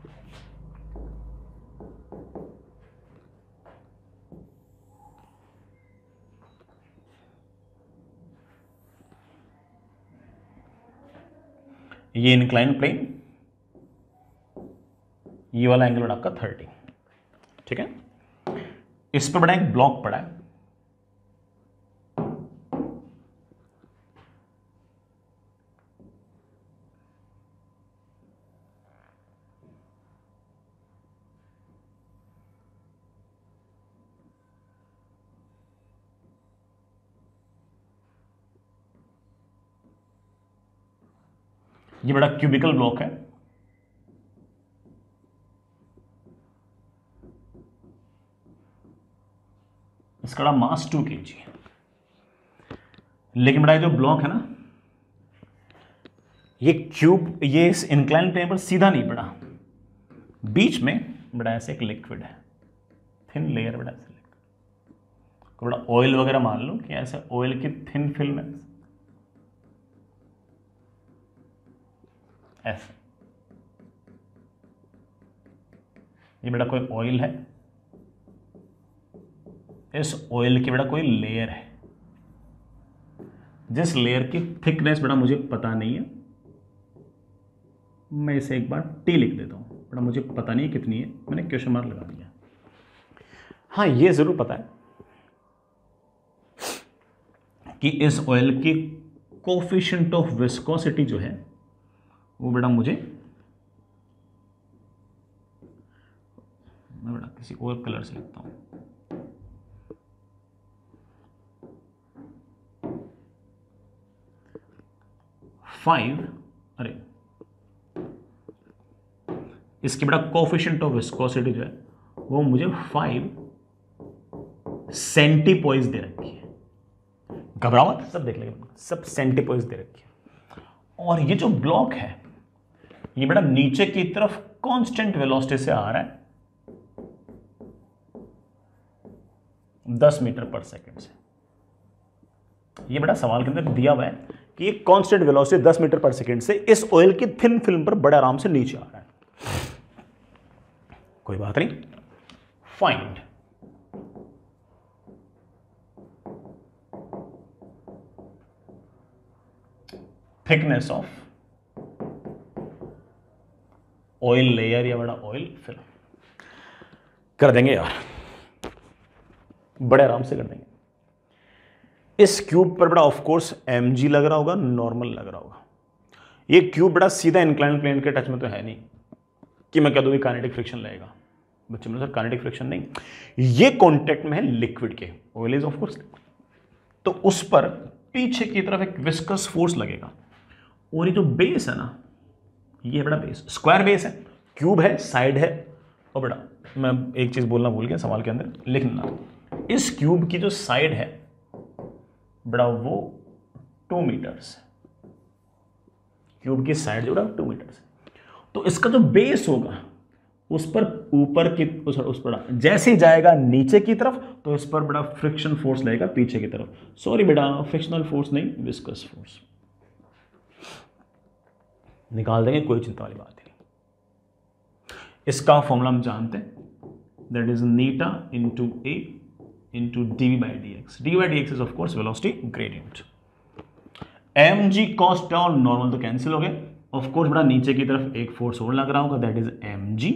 ये इंक्लाइन प्लेन, ये वाला एंगल बेटा आपका 30। ठीक है, इस पर बड़ा एक ब्लॉक पड़ा है, ये बड़ा क्यूबिकल ब्लॉक है। इसका मास 2 kg है, लेकिन बड़ा जो ब्लॉक है ना, ये क्यूब, ये इस इंक्लाइन प्लेन पर सीधा नहीं पड़ा, बीच में बड़ा ऐसे एक लिक्विड है, थिन लेयर बड़ा ऐसे लिक्विड, बड़ा ऑयल वगैरह मान लो कि ऐसे ऑयल की थिन फिल्म है ऐसे। ये बेटा कोई ऑयल है, इस ऑयल की बेटा कोई लेयर है, जिस लेयर की थिकनेस बेटा मुझे पता नहीं है, मैं इसे एक बार टी लिख देता हूं। बेटा मुझे पता नहीं है कितनी है, मैंने क्वेश्चन मार्क लगा दिया। हाँ ये जरूर पता है कि इस ऑयल की कोफिशिएंट ऑफ विस्कोसिटी जो है वो बेटा मुझे, मैं बेटा किसी और कलर से लिखता हूं, अरे इसकी बेटा कोफिशिएंट ऑफ विस्कोसिटी जो है वो मुझे 5 सेंटीपोइस दे रखी है। घबराओ मत, सब देख लेंगे, सब सेंटीपोइस दे रखी है। और ये जो ब्लॉक है ये बेटा नीचे की तरफ कांस्टेंट वेलोसिटी से आ रहा है 10 मीटर पर सेकंड से। ये बेटा सवाल के अंदर दिया हुआ है कि ये constant velocity 10 metre per second से इस ऑयल की थिन फिल्म पर बड़े आराम से नीचे आ रहा है। कोई बात नहीं, find thickness of oil layer या बड़ा ऑयल फिल्म। कर देंगे यार, बड़े आराम से कर देंगे। इस क्यूब पर बड़ा ऑफ कोर्स mg लग रहा होगा, नॉर्मल लग रहा होगा। ये क्यूब बड़ा सीधा इंक्लाइन प्लेन के टच में तो है नहीं कि मैं कह दूं काइनेटिक फ्रिक्शन लगेगा। बच्चे में सर काइनेटिक फ्रिक्शन नहीं, ये कांटेक्ट में है लिक्विड के, ऑयल इज ऑफ कोर्स, तो उस पर पीछे की तरफ एक विस्कस फोर्स लगेगा। और ये जो बेस है ना, ये बड़ा बेस स्क्वायर बेस है, क्यूब है, साइड है। और बड़ा मैं एक चीज बोलना भूल गया सवाल के अंदर, लिखना, इस क्यूब की जो साइड है बड़ा वो 2 मीटर्स है, क्यूब की साइड जो बड़ा 2 मीटर्स है। तो इसका जो बेस होगा उस पर ऊपर की उस पर जैसे ही जाएगा नीचे की तरफ तो इस पर बड़ा फ्रिक्शन फोर्स लगेगा पीछे की तरफ। सॉरी बेटा, फ्रिक्शनल फोर्स नहीं, विस्कस फोर्स। निकाल देंगे, कोई चिंता वाली बात नहीं। इसका फॉर्मूला हम जानते हैं, दैट इज नीटा into a into d by d x. D by d x is of course velocity gradient. M g cos और नॉर्मल तो कैंसिल हो गए। ऑफ कोर्स बड़ा नीचे की तरफ एक फोर्स और लग रहा होगा, that is m g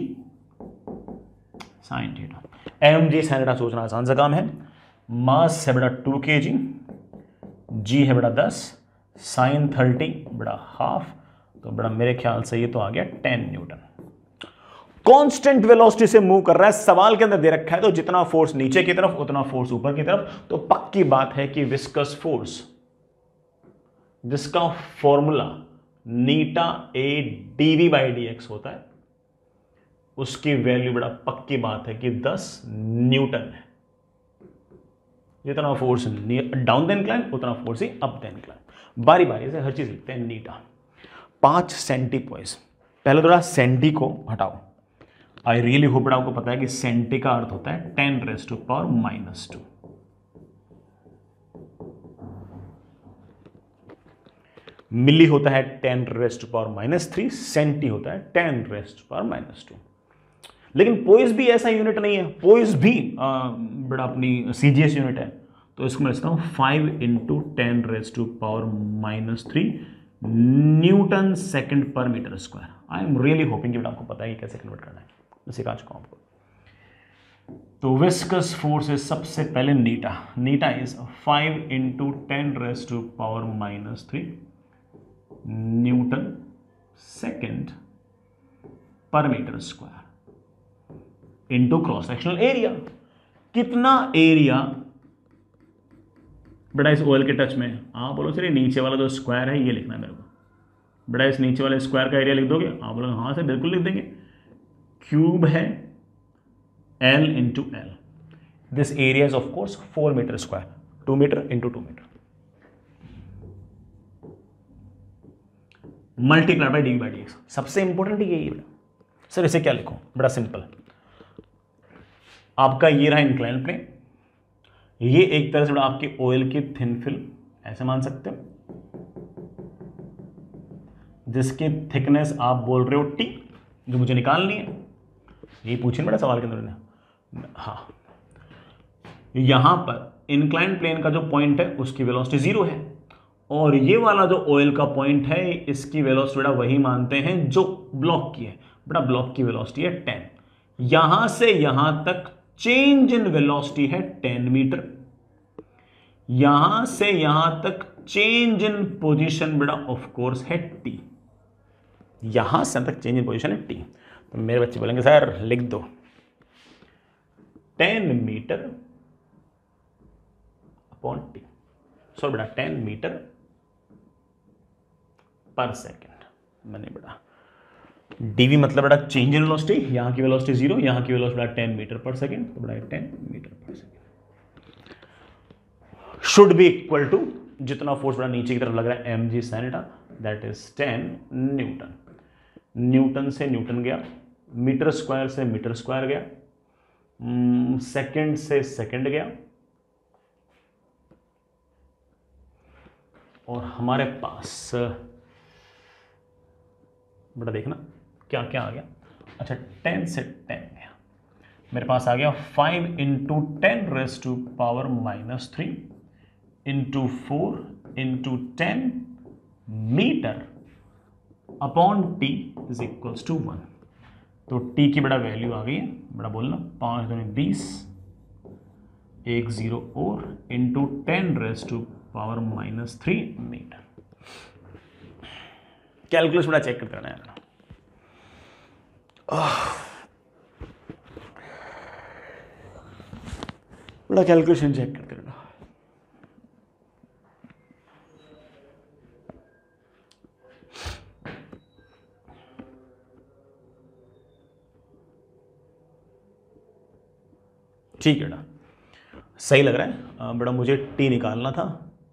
sine theta. M g sine theta सोचना आसान सा काम है। मास है बड़ा 2 kg, जी है बड़ा 10, साइन 30 बड़ा हाफ, तो बड़ा मेरे ख्याल से ये तो आ गया 10 न्यूटन। कांस्टेंट वेलोसिटी से मूव कर रहा है, सवाल के अंदर दे रखा है तो जितना फोर्स नीचे की तरफ उतना फोर्स ऊपर की तरफ, तो पक्की बात है कि विस्कस फोर्स जिसका फॉर्मूला नीटा A d v by d x होता है, उसकी वैल्यू बड़ा पक्की बात है कि 10 न्यूटन है। जितना फोर्स डाउन द इंक्लाइन उतना फोर्स ही अप द इंक्लाइन। बारी बारी से हर चीज लिखते हैं। नीटा 5 सेंटीपोइस, पहले थोड़ा सेंटी को हटाओ। आई रियली होप आपको पता है कि सेंटी का अर्थ होता है 10⁻⁻²। मिली होता है 10⁻⁻3, सेंटी होता है 10⁻⁻²। लेकिन पोइस भी ऐसा यूनिट नहीं है, पोइस भी बड़ा अपनी सीजीएस यूनिट है, तो इसको मैं लिखता हूं 5 × 10⁻³ न्यूटन सेकंड पर metre square. I am really hoping कि आपको पता है कि कैसे कन्वर्ट करना है, मैं सिखा चुका हूं आपको। तो विस्कस फोर्स है सबसे पहले नीटा, नीटा इज 5 × 10⁻³ न्यूटन सेकंड पर metre square into cross sectional area. कितना एरिया बेटा इस ऑयल के टच में, आप बोलो चलिए नीचे वाला जो स्क्वायर है ये लिखना है मेरे को। बेटा इस नीचे वाले स्क्वायर का एरिया लिख दोगे? आप बोलो हाँ से बिल्कुल लिख देंगे। क्यूब है L × L, this area is of course 4 metre square, 2 metre × 2 metre, multiply by d by d x. सबसे इंपॉर्टेंट यही है बेटा। सर इसे क्या लिखो? बड़ा सिंपल, आपका ये रहा इंक्लाइन प्लेन, ये एक तरह से बड़ा आपकी ऑयल की थिन फिल्म ऐसे मान सकते हो, जिसकी थिकनेस आप बोल रहे हो टी, जो मुझे निकालनी है। ये पूछे ना बड़ा सवाल के अंदर ने। हाँ, यहां पर इंक्लाइन प्लेन का जो पॉइंट है उसकी वेलोसिटी 0 है, और ये वाला जो ऑयल का पॉइंट है इसकी वेलोसिटी बेटा वही मानते हैं जो ब्लॉक की है। बेटा ब्लॉक की वेलोसिटी है 10, यहां से यहां तक चेंज इन वेलोसिटी है 10 मीटर, यहां से यहां तक चेंज इन पोजीशन बेटा ऑफ कोर्स है टी, यहां से तक चेंज इन पोजीशन है टी। तो मेरे बच्चे बोलेंगे सर लिख दो 10 मीटर अपॉन टी, सॉरी बेटा 10 मीटर पर सेकेंड। मैंने बेटा डीवी मतलब बेटा चेंज इन वेलोसिटी, यहां की वेलोसिटी 0, यहां की वेलोसिटी बेटा 10 मीटर पर सेकेंड, तो बेटा 10 मीटर पर second should be equal to जितना फोर्स बेटा नीचे की तरफ लग रहा है mg sin θ, that is 10 newton. Newton से न्यूटन गया, मीटर स्क्वायर से मीटर स्क्वायर गया, सेकंड से सेकंड गया, और हमारे पास बेटा देखना क्या क्या आ गया। अच्छा 10 से 10 गया, मेरे पास आ गया 5 × 10⁻³ × 4 × 10 metre upon t is equals to 1। तो टी की बड़ा वैल्यू आ गई है, बड़ा बोलना 5 × 20, 1 0 और इंटू 10⁻³ मीटर। कैलकुलेशन बड़ा चेक करते रहना है। बड़ा कैलकुलेशन चेक करते रहना। ठीक है बेटा, सही लग रहा है बेटा। मुझे टी निकालना था,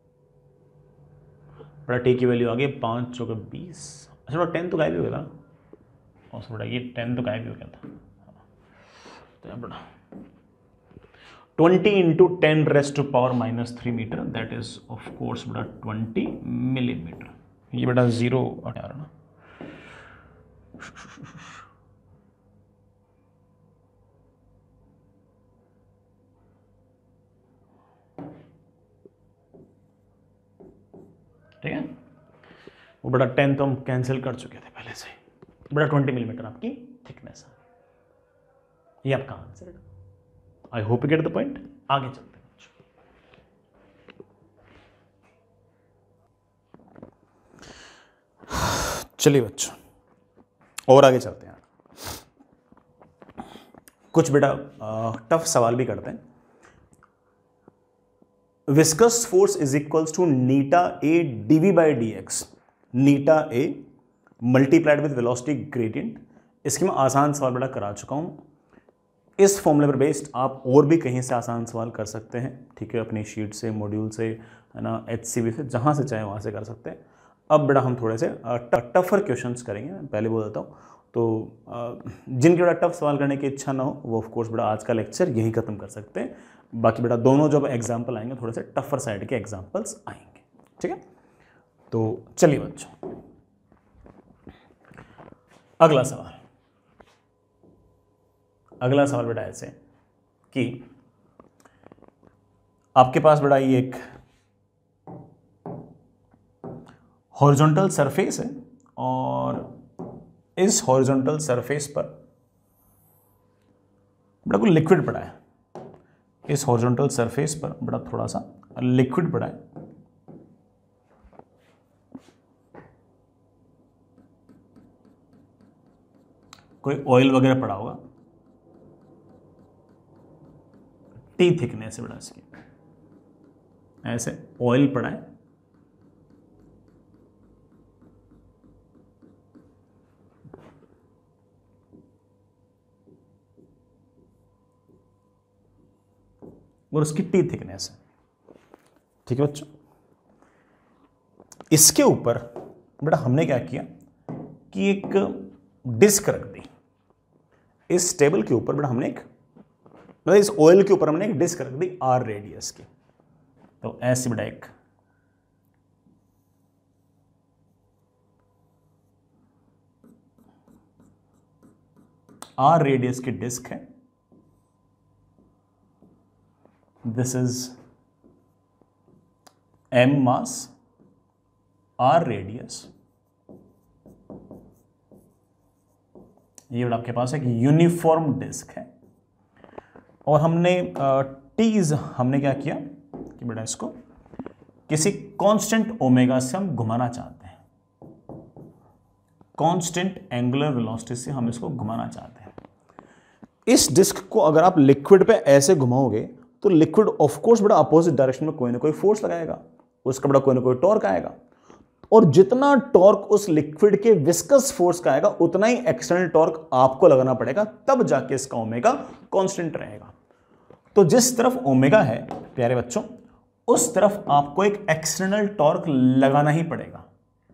बड़ा टी की वैल्यू आ गई 5 × 20। अच्छा बड़ा 10 तो गायब हो गया था, और बड़ा ये 10 तो गायब हो गया था। तो बड़ा 20 × 10⁻³ metre, that is of course बेटा 20 मिलीमीटर। ये बेटा 0 हटा रहा ना। ठीक है, वो बड़ा 10 तो हम कैंसिल कर चुके थे पहले से। बड़ा 20 मिलीमीटर आपकी थिकनेस है। ये आपका आंसर है। I hope you get the point. आगे चलते हैं। चलिए बच्चों और आगे चलते हैं। कुछ बेटा टफ सवाल भी करते हैं। Viscous force is equals to नीटा A d v by d x, नीटा A multiplied with velocity gradient. इसकी मैं आसान सवाल बेटा करा चुका हूं। इस फॉर्मूले पर बेस्ड आप और भी कहीं से आसान सवाल कर सकते हैं, ठीक है, अपनी शीट से, मॉड्यूल से, है ना, HCV से, जहां से चाहे वहां से कर सकते हैं। अब बेटा हम थोड़े से टफर क्वेश्चंस करेंगे, मैं पहले बोल देता हूँ। तो जिनके बेटा टफ सवाल करने की इच्छा ना हो वो ऑफ कोर्स बेटा आज का लेक्चर यही खत्म कर सकते हैं। बाकी बेटा दोनों जब एग्जाम्पल आएंगे थोड़े से टफर साइड के एग्जाम्पल्स आएंगे, ठीक है। तो चलिए बच्चों अगला सवाल बेटा ऐसे कि आपके पास बेटा ये एक हॉरिजॉन्टल सरफेस है और इस हॉरिजॉन्टल सरफेस पर बेटा कोई लिक्विड पड़ा है। इस हॉरिजॉन्टल सरफेस पर बेटा थोड़ा सा लिक्विड पड़ा है। कोई ऑयल वगैरह पड़ा होगा, टी थिकनेस है बेटा इसकी, ऐसे ऑयल पड़ा है। और उसकी टी थिकनेस है, ठीक है बच्चों। इसके ऊपर बेटा हमने क्या किया कि एक डिस्क रख दी। इस टेबल के ऊपर बेटा हमने एक, मतलब इस ऑयल के ऊपर हमने एक डिस्क रख दी आर रेडियस की। तो ऐसे बेटा एक आर रेडियस की डिस्क है। This is m mass, r radius. ये बेटा आपके पास एक यूनिफॉर्म डिस्क है और हमने टीज हमने क्या किया कि बेटा इसको किसी कांस्टेंट ओमेगा से हम घुमाना चाहते हैं, कांस्टेंट एंगुलर वेलोसिटी से हम इसको घुमाना चाहते हैं। इस डिस्क को अगर आप लिक्विड पे ऐसे घुमाओगे तो लिक्विड ऑफ कोर्स बेटा अपोजिट डायरेक्शन में कोई ना कोई फोर्स लगाएगा, उसका बेटा कोई ना कोई टॉर्क आएगा, और जितना टॉर्क उस लिक्विड के विस्कस फोर्स का आएगा उतना ही एक्सटर्नल टॉर्क आपको लगाना पड़ेगा, तब जाके इसका ओमेगा कांस्टेंट रहेगा। तो जिस तरफ ओमेगा है प्यारे बच्चों उस तरफ आपको एक एक्सटर्नल टॉर्क लगाना ही पड़ेगा।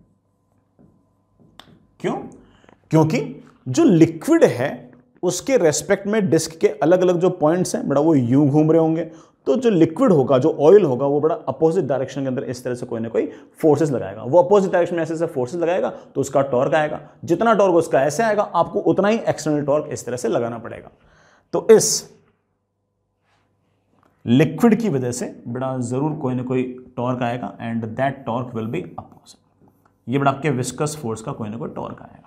क्यों? क्योंकि जो लिक्विड है उसके रेस्पेक्ट में डिस्क के अलग अलग जो पॉइंट्स हैं बड़ा वो यूं घूम रहे होंगे, तो जो लिक्विड होगा, जो ऑयल होगा, वो बड़ा अपोजिट डायरेक्शन के अंदर इस तरह से कोई ना कोई फोर्सेस लगाएगा। वो अपोजिट डायरेक्शन में ऐसे ऐसे फोर्सेस लगाएगा तो उसका टॉर्क आएगा, जितना टॉर्क उसका ऐसे आएगा आपको उतना ही एक्सटर्नल टॉर्क इस तरह से लगाना पड़ेगा। तो इस लिक्विड की वजह से बड़ा जरूर कोई ना कोई टॉर्क आएगा and that torque will be opposite. ये बड़ा आपके विस्कस फोर्स का कोई ना कोई टॉर्क आएगा।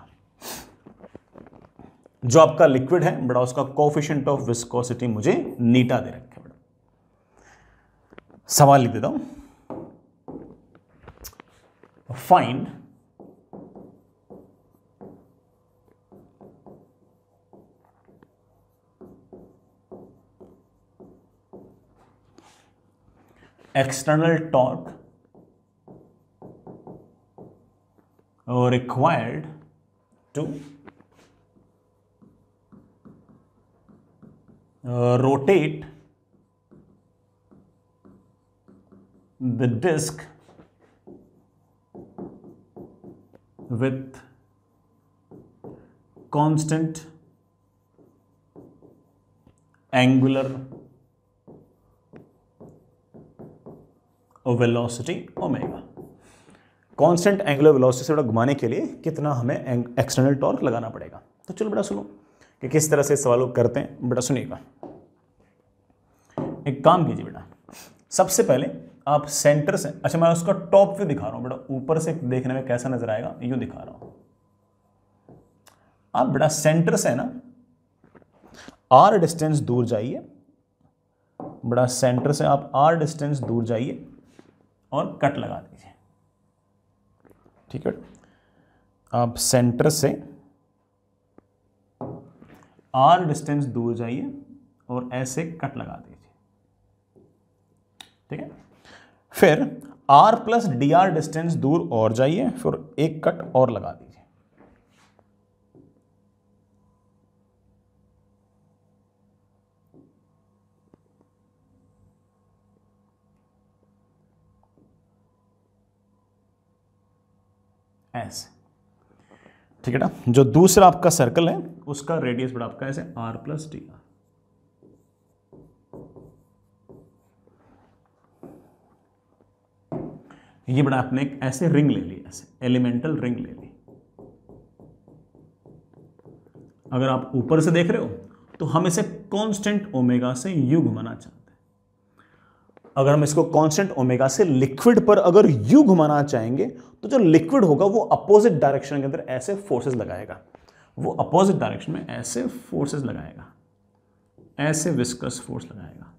जो आपका लिक्विड है बड़ा उसका कोएफिशिएंट ऑफ विस्कोसिटी मुझे नीटा दे रखे बड़ा। सवाल लिख देता हूं, find external torque required to rotate the disc with constant angular velocity omega. Constant angular velocity से बड़ा घुमाने के लिए कितना हमें एक्सटर्नल टॉर्क लगाना पड़ेगा। तो चलो बेटा सुनो कि किस तरह से सवालों करते हैं। बेटा सुनिएगा, एक काम कीजिए बेटा, सबसे पहले आप सेंटर से, अच्छा मैं उसका टॉप व्यू दिखा रहा हूं बेटा, ऊपर से देखने में कैसा नजर आएगा यूं दिखा रहा हूं। आप बेटा सेंटर से ना आर डिस्टेंस दूर जाइए, बड़ा सेंटर से आप आर डिस्टेंस दूर जाइए और कट लगा दीजिए, ठीक है। आप सेंटर से r डिस्टेंस दूर जाइए और ऐसे कट लगा दीजिए, ठीक है। फिर r plus d r distance दूर और जाइए, फिर एक कट और लगा दीजिए। ऐसे, ठीक है ना। जो दूसरा आपका सर्कल है उसका रेडियस बड़ा आपका ऐसे r प्लस डी आर। ये बड़ा आपने एक ऐसे रिंग ले ली, ऐसे एलिमेंटल रिंग ले ली। अगर आप ऊपर से देख रहे हो तो हम इसे कांस्टेंट ओमेगा से यू घुमाना चाहते हैं। अगर हम इसको कांस्टेंट ओमेगा से लिक्विड पर अगर यू घुमाना चाहेंगे तो जो लिक्विड होगा वो अपोजिट डायरेक्शन के अंदर ऐसे फोर्सेस लगाएगा, वो अपोजिट डायरेक्शन में ऐसे फोर्सेस लगाएगा, ऐसे विस्कस फोर्स लगाएगा।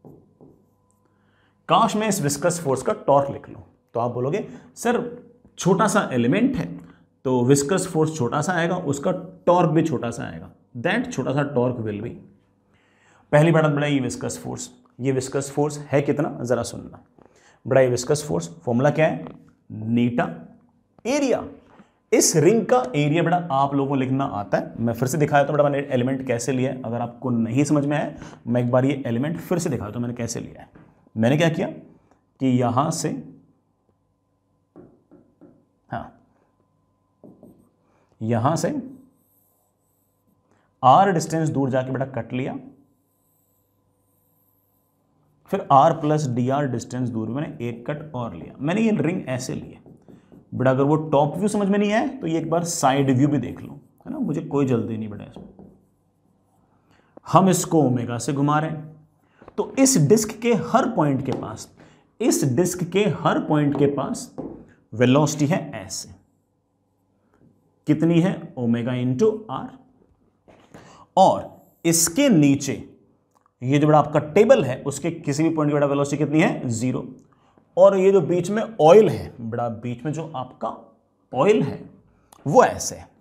काश मैं इस विस्कस फोर्स का टॉर्क लिख लूं, तो आप बोलोगे सर छोटा सा एलिमेंट है तो विस्कस फोर्स छोटा सा आएगा, उसका टॉर्क भी छोटा सा आएगा। दैट छोटा सा टॉर्क विल बी, पहली बात बड़ा ये विस्कस फोर्स, ये विस्कस फोर्स है कितना जरा सुनना। बड़ा ये विस्कस फोर्स फॉर्मूला क्या है, नीटा एरिया। इस रिंग का एरिया बड़ा आप लोगों को लिखना आता है, मैं फिर से दिखाया तो बड़ा मैंने एलिमेंट कैसे लिया है। अगर आपको नहीं समझ में आया मैं एक बार ये एलिमेंट फिर से दिखाया तो मैंने कैसे लिया है। मैंने क्या किया कि यहां से, हाँ यहां से r डिस्टेंस दूर जाके बेटा कट लिया, फिर r plus d r distance दूर मैंने एक कट और लिया। मैंने ये रिंग ऐसे लिया बेटा। अगर वो टॉप व्यू समझ में नहीं आए तो ये एक बार साइड व्यू भी देख लो, है ना, मुझे कोई जल्दी नहीं बेटा इसमें। हम इसको ओमेगा से घुमा रहे हैं तो इस डिस्क के हर पॉइंट के पास, इस डिस्क के हर पॉइंट के पास वेलोसिटी है ऐसे, कितनी है ओमेगा इंटू आर। और इसके नीचे ये जो बड़ा आपका टेबल है उसके किसी भी पॉइंट की बड़ा वेलोसिटी कितनी है, 0। और ये जो बीच में ऑयल है बड़ा, बीच में जो आपका ऑयल है वो ऐसे है,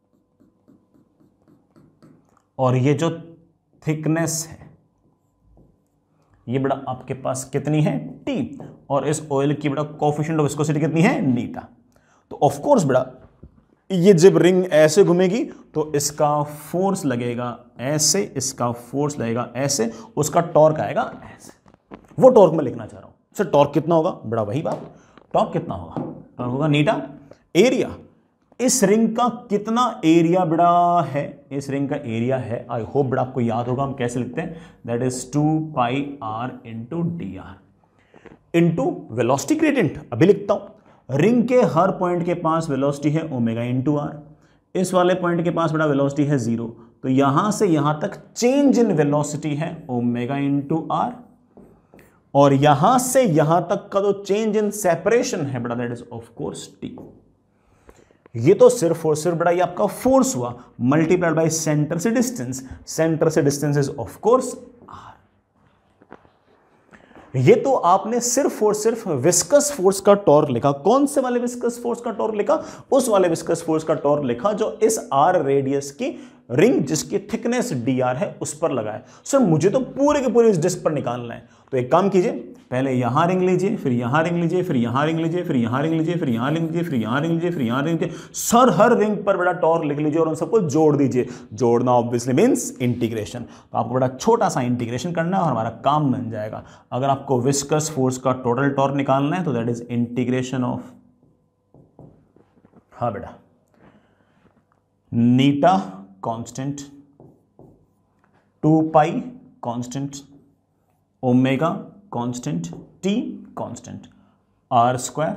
और ये जो थिकनेस है ये बड़ा आपके पास कितनी है, T। और इस ऑयल की बड़ा कोएफिशिएंट ऑफ विस्कोसिटी कितनी है, नीटा। तो ऑफ कोर्स बड़ा ये जब रिंग ऐसे घूमेगी तो इसका फोर्स लगेगा ऐसे, इसका फोर्स लगेगा ऐसे, उसका टॉर्क आएगा ऐसे। वो टॉर्क मैं लिखना चाह रहा हूं। सर टॉर्क कितना होगा, बड़ा वही बात, टॉर्क कितना होगा, टॉर्क होगा नीटा एरिया। इस रिंग का कितना एरिया बड़ा है, इस रिंग का एरिया है, आई होप बड़ा आपको याद होगा हम कैसे लिखते हैं, that is 2 pi r into d r into velocity gradient. अभी लिखता हूं, रिंग के हर पॉइंट के पास वेलोसिटी है ओमेगा इंटू आर, इस वाले पॉइंट के पास बड़ा वेलोसिटी है 0, तो यहां से यहां तक चेंज इन वेलोसिटी है ओमेगा इंटू आर, और यहां से यहां तक का जो चेंज इन सेपरेशन है बड़ा, that is of course t. ये तो सिर्फ और सिर्फ बड़ा ये आपका फोर्स हुआ मल्टीप्लाइड बाय सेंटर से डिस्टेंस, सेंटर से distance is of course r. ये तो आपने सिर्फ और सिर्फ विस्कस फोर्स का टॉर्क लिखा। कौन से वाले विस्कस फोर्स का टॉर्क लिखा, उस वाले विस्कस फोर्स का टॉर्क लिखा जो इस आर रेडियस की रिंग जिसकी थिकनेस डी आर है उस पर लगा है। सर मुझे तो पूरे के पूरे इस डिस्क पर निकालना है, तो एक काम कीजिए, पहले यहां रिंग लीजिए, फिर यहां रिंग लीजिए, फिर यहां रिंग लीजिए, फिर यहां रिंग लीजिए, फिर यहां रिंग लीजिए, फिर यहां रिंग लीजिए, फिर यहां रिंग लीजिए। सर हर रिंग पर बड़ा टॉर्क लिख लीजिए और उन सबको जोड़ दीजिए। जोड़ना ऑब्वियसली मींस इंटीग्रेशन, तो आपको बड़ा छोटा सा इंटीग्रेशन करना है और हमारा काम बन जाएगा। अगर आपको विस्कस फोर्स का टोटल टॉर्क निकालना है तो दैट इज इंटीग्रेशन ऑफ, हाँ बेटा, नीटा constant, 2 pi constant, omega constant, t constant, r square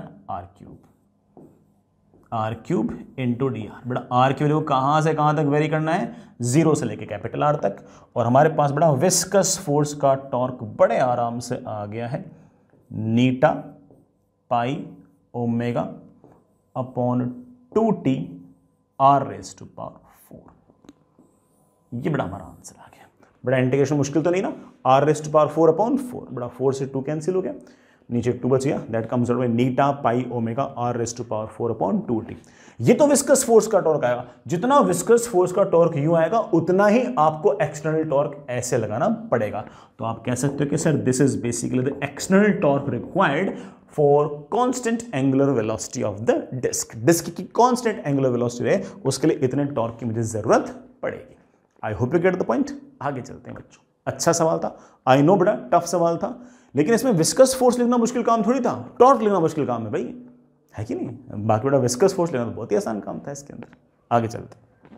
r cube into d r. बड़ा आर की वैल्यू कहां से कहां तक वेरी करना है, 0 से लेके कैपिटल आर तक। और हमारे पास बड़ा विस्कस फोर्स का टॉर्क बड़े आराम से आ गया है, नीटा pi omega upon 2t r raise to power 4। ये बड़ा हमारा आंसर आ गया। बड़ा इंटीग्रेशन मुश्किल तो नहीं ना, r raise to power 4 upon 4, बड़ा 4 से 2 कैंसिल हो गया, नीचे 2 बच गया, दैट कम्स आउट बाय नीटा pi omega r raise to power 4/2t। ये तो विस्कस फोर्स का टॉर्क आएगा। जितना विस्कस फोर्स का टॉर्क यूं आएगा उतना ही आपको एक्सटर्नल टॉर्क ऐसे लगाना पड़ेगा। तो आप कह सकते हो कि sir this is basically the external torque required for constant angular velocity of the disc. Disc की कांस्टेंट एंगुलर वेलोसिटी है, उसके लिए इतने टॉर्क की मुझे जरूरत पड़ेगी। I hope you get the point. आगे चलते हैं बच्चों। अच्छा सवाल था, आई नो बड़ा टफ सवाल था, लेकिन इसमें विस्कस फोर्स लिखना मुश्किल काम थोड़ी था, टॉर्क लिखना मुश्किल काम है भाई, है कि नहीं। बाकी बड़ा विस्कस फोर्स लिखना तो बहुत ही आसान काम था इसके अंदर। आगे चलते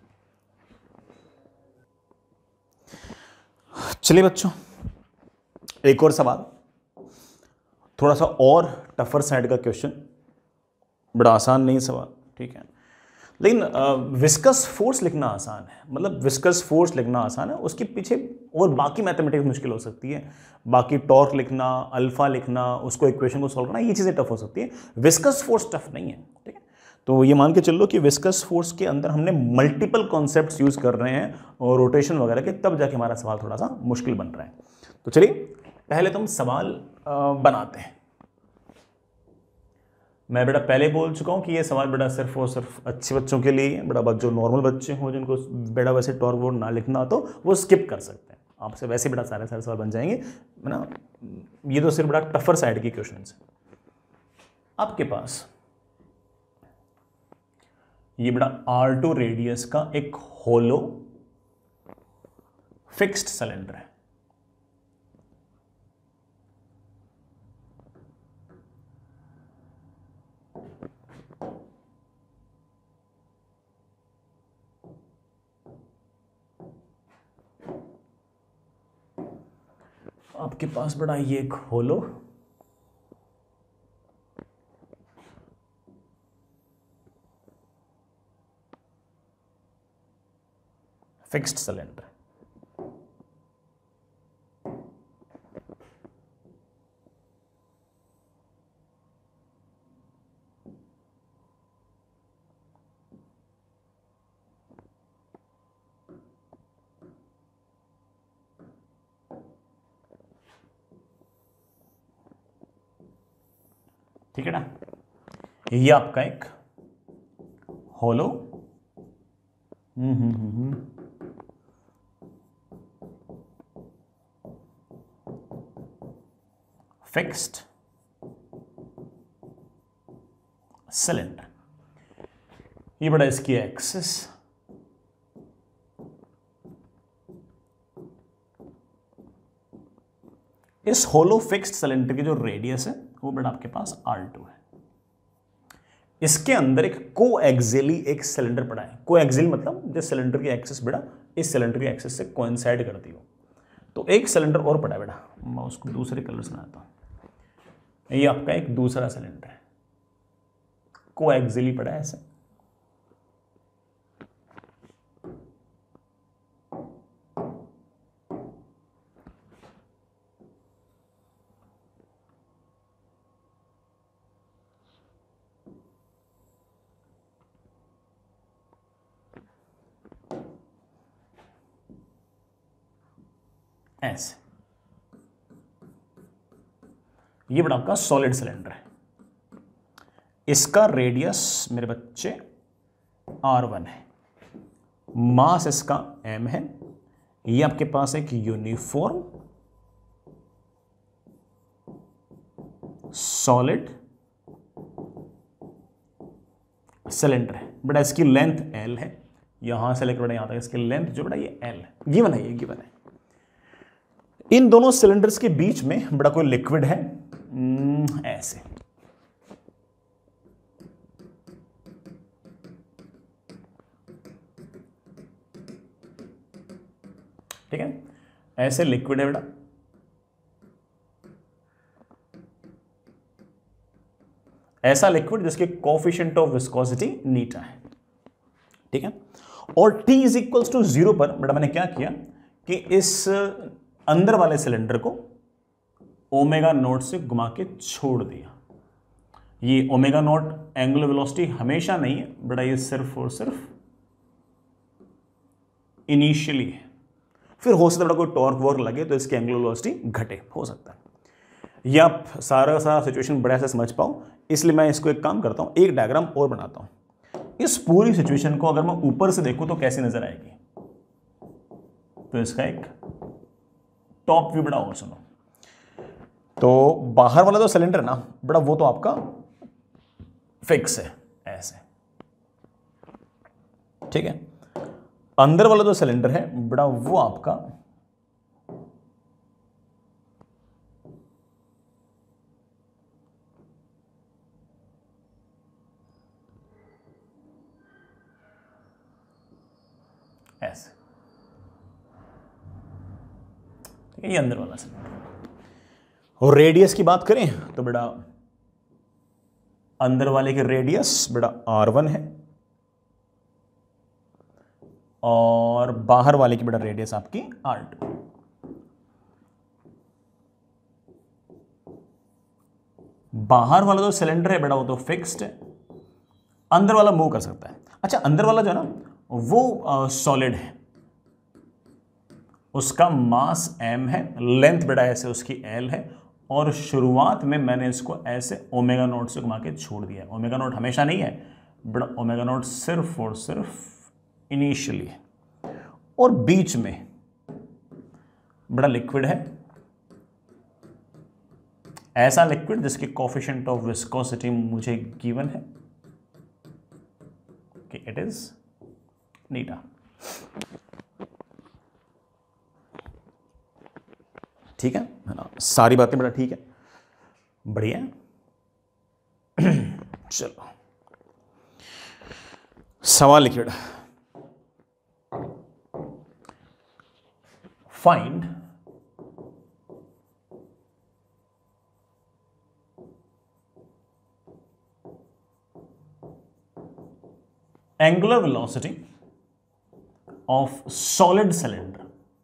चलिए बच्चों, एक और सवाल, थोड़ा सा और टफर साइड का क्वेश्चन, बड़ा आसान नहीं सवाल, ठीक है, लेकिन विस्कस फोर्स लिखना आसान है। मतलब विस्कस फोर्स लिखना आसान है, उसके पीछे और बाकी मैथमेटिक्स मुश्किल हो सकती है। बाकी टॉर्क लिखना, अल्फा लिखना, उसको इक्वेशन को सॉल्व करना, ये चीज़ें टफ हो सकती है। विस्कस फोर्स टफ नहीं है, ठीक है। तो ये मान के चल लो कि विस्कस फोर्स के अंदर हमने मल्टीपल कॉन्सेप्ट्स यूज कर रहे हैं और रोटेशन वगैरह के, तब जाके हमारा सवाल थोड़ा सा मुश्किल बन रहा है। तो चलिए पहले तो हम सवाल बनाते हैं। मैं बेटा पहले बोल चुका हूं कि ये सवाल बेटा सिर्फ और सिर्फ अच्छे बच्चों के लिए है। बेटा जो नॉर्मल बच्चे हों, जिनको बेटा वैसे टॉर्क वोर्क ना लिखना तो वो स्किप कर सकते हैं। आपसे वैसे बेटा सारे सवाल बन जाएंगे, है ना। ये तो सिर्फ बेटा टफर साइड की क्वेश्चन है। आपके पास ये बेटा R2 रेडियस का एक होलो फिक्स्ड सिलेंडर है। आपके पास बड़ा ये एक होलो फिक्स्ड सिलेंडर, ठीक है ना। ये आपका एक होलो फिक्स्ड सिलेंडर, ये बड़ा इसकी एक्सिस, इस होलो फिक्स्ड सिलेंडर की जो रेडियस है वो बेटा आपके पास R2 है। इसके अंदर एक कोएक्सियली एक सिलेंडर पड़ा है। कोएक्सियल मतलब जिस सिलेंडर की एक्सिस बेटा इस सिलेंडर की एक्सिस से कोइंसाइड करती हो। तो एक सिलेंडर और पड़ा है बेटा, मैं उसको दूसरे कलर से बनाता हूं। ये आपका एक दूसरा सिलेंडर है, कोएक्सियली पड़ा है ऐसे। ऐसे ये बड़ा आपका सॉलिड सिलेंडर है। इसका रेडियस मेरे बच्चे R1 है, मास इसका m है। ये आपके पास एक यूनिफॉर्म सॉलिड सिलेंडर है। बड़ा इसकी लेंथ L है, यहां से लेकर बड़ा यहां तक इसकी लेंथ जो बड़ा ये L है, गिवन है, ये गिवन है। इन दोनों सिलेंडर्स के बीच में बड़ा कोई लिक्विड है ऐसे, ठीक है, ऐसे लिक्विड है बेटा। ऐसा लिक्विड जिसके कोएफिशिएंट ऑफ विस्कोसिटी नीटा है, ठीक है। और T इज इक्वल्स टू 0 पर बेटा मैंने क्या किया कि इस अंदर वाले सिलेंडर को ओमेगा नॉट से घुमा के छोड़ दिया। ये ओमेगा नॉट एंगुलर वेलोसिटी हमेशा नहीं है बेटा, ये सिर्फ और सिर्फ इनिशियली है। फिर हो सकता है कोई टॉर्क वॉर्क लगे तो इसकी एंगुलर वेलोसिटी घटे, हो सकता है। ये आप सारा सिचुएशन बढ़िया से समझ पाओ, इसलिए मैं इसको एक काम करता हूं, एक डायग्राम और बनाता हूं। इस पूरी सिचुएशन को अगर मैं ऊपर से देखूं तो कैसी नजर आएगी, तो इसका एक टॉप व्यू बड़ा और सुनो। तो बाहर वाला जो सिलेंडर ना बड़ा, वो तो आपका फिक्स है ऐसे, ठीक है। अंदर वाला जो सिलेंडर है बड़ा, वो आपका ऐसे, ठीक है, ये अंदर वाला सिलेंडर। और रेडियस की बात करें तो बेटा अंदर वाले की रेडियस बेटा R1 है, और बाहर वाले की बेटा रेडियस आपकी R2। बाहर वाला जो सिलेंडर है बेटा वो तो फिक्स्ड है, अंदर वाला मूव कर सकता है। अच्छा, अंदर वाला जो है ना वो सॉलिड है, उसका मास m है, लेंथ बेटा ऐसे उसकी l है, और शुरुआत में मैंने इसको ऐसे ओमेगा नोट से घुमा के छोड़ दिया है। ओमेगा नोट हमेशा नहीं है बेटा, ओमेगा नोट सिर्फ और सिर्फ इनिशियली है। और बीच में बड़ा लिक्विड है, ऐसा लिक्विड जिसकी कोफिशिएंट ऑफ विस्कोसिटी मुझे गिवन है कि इट इज नीटा। ठीक है ना, सारी बातें बड़ा ठीक है, बढ़िया। चलो सवाल लिखिए बेटा, find angular velocity of solid cylinder.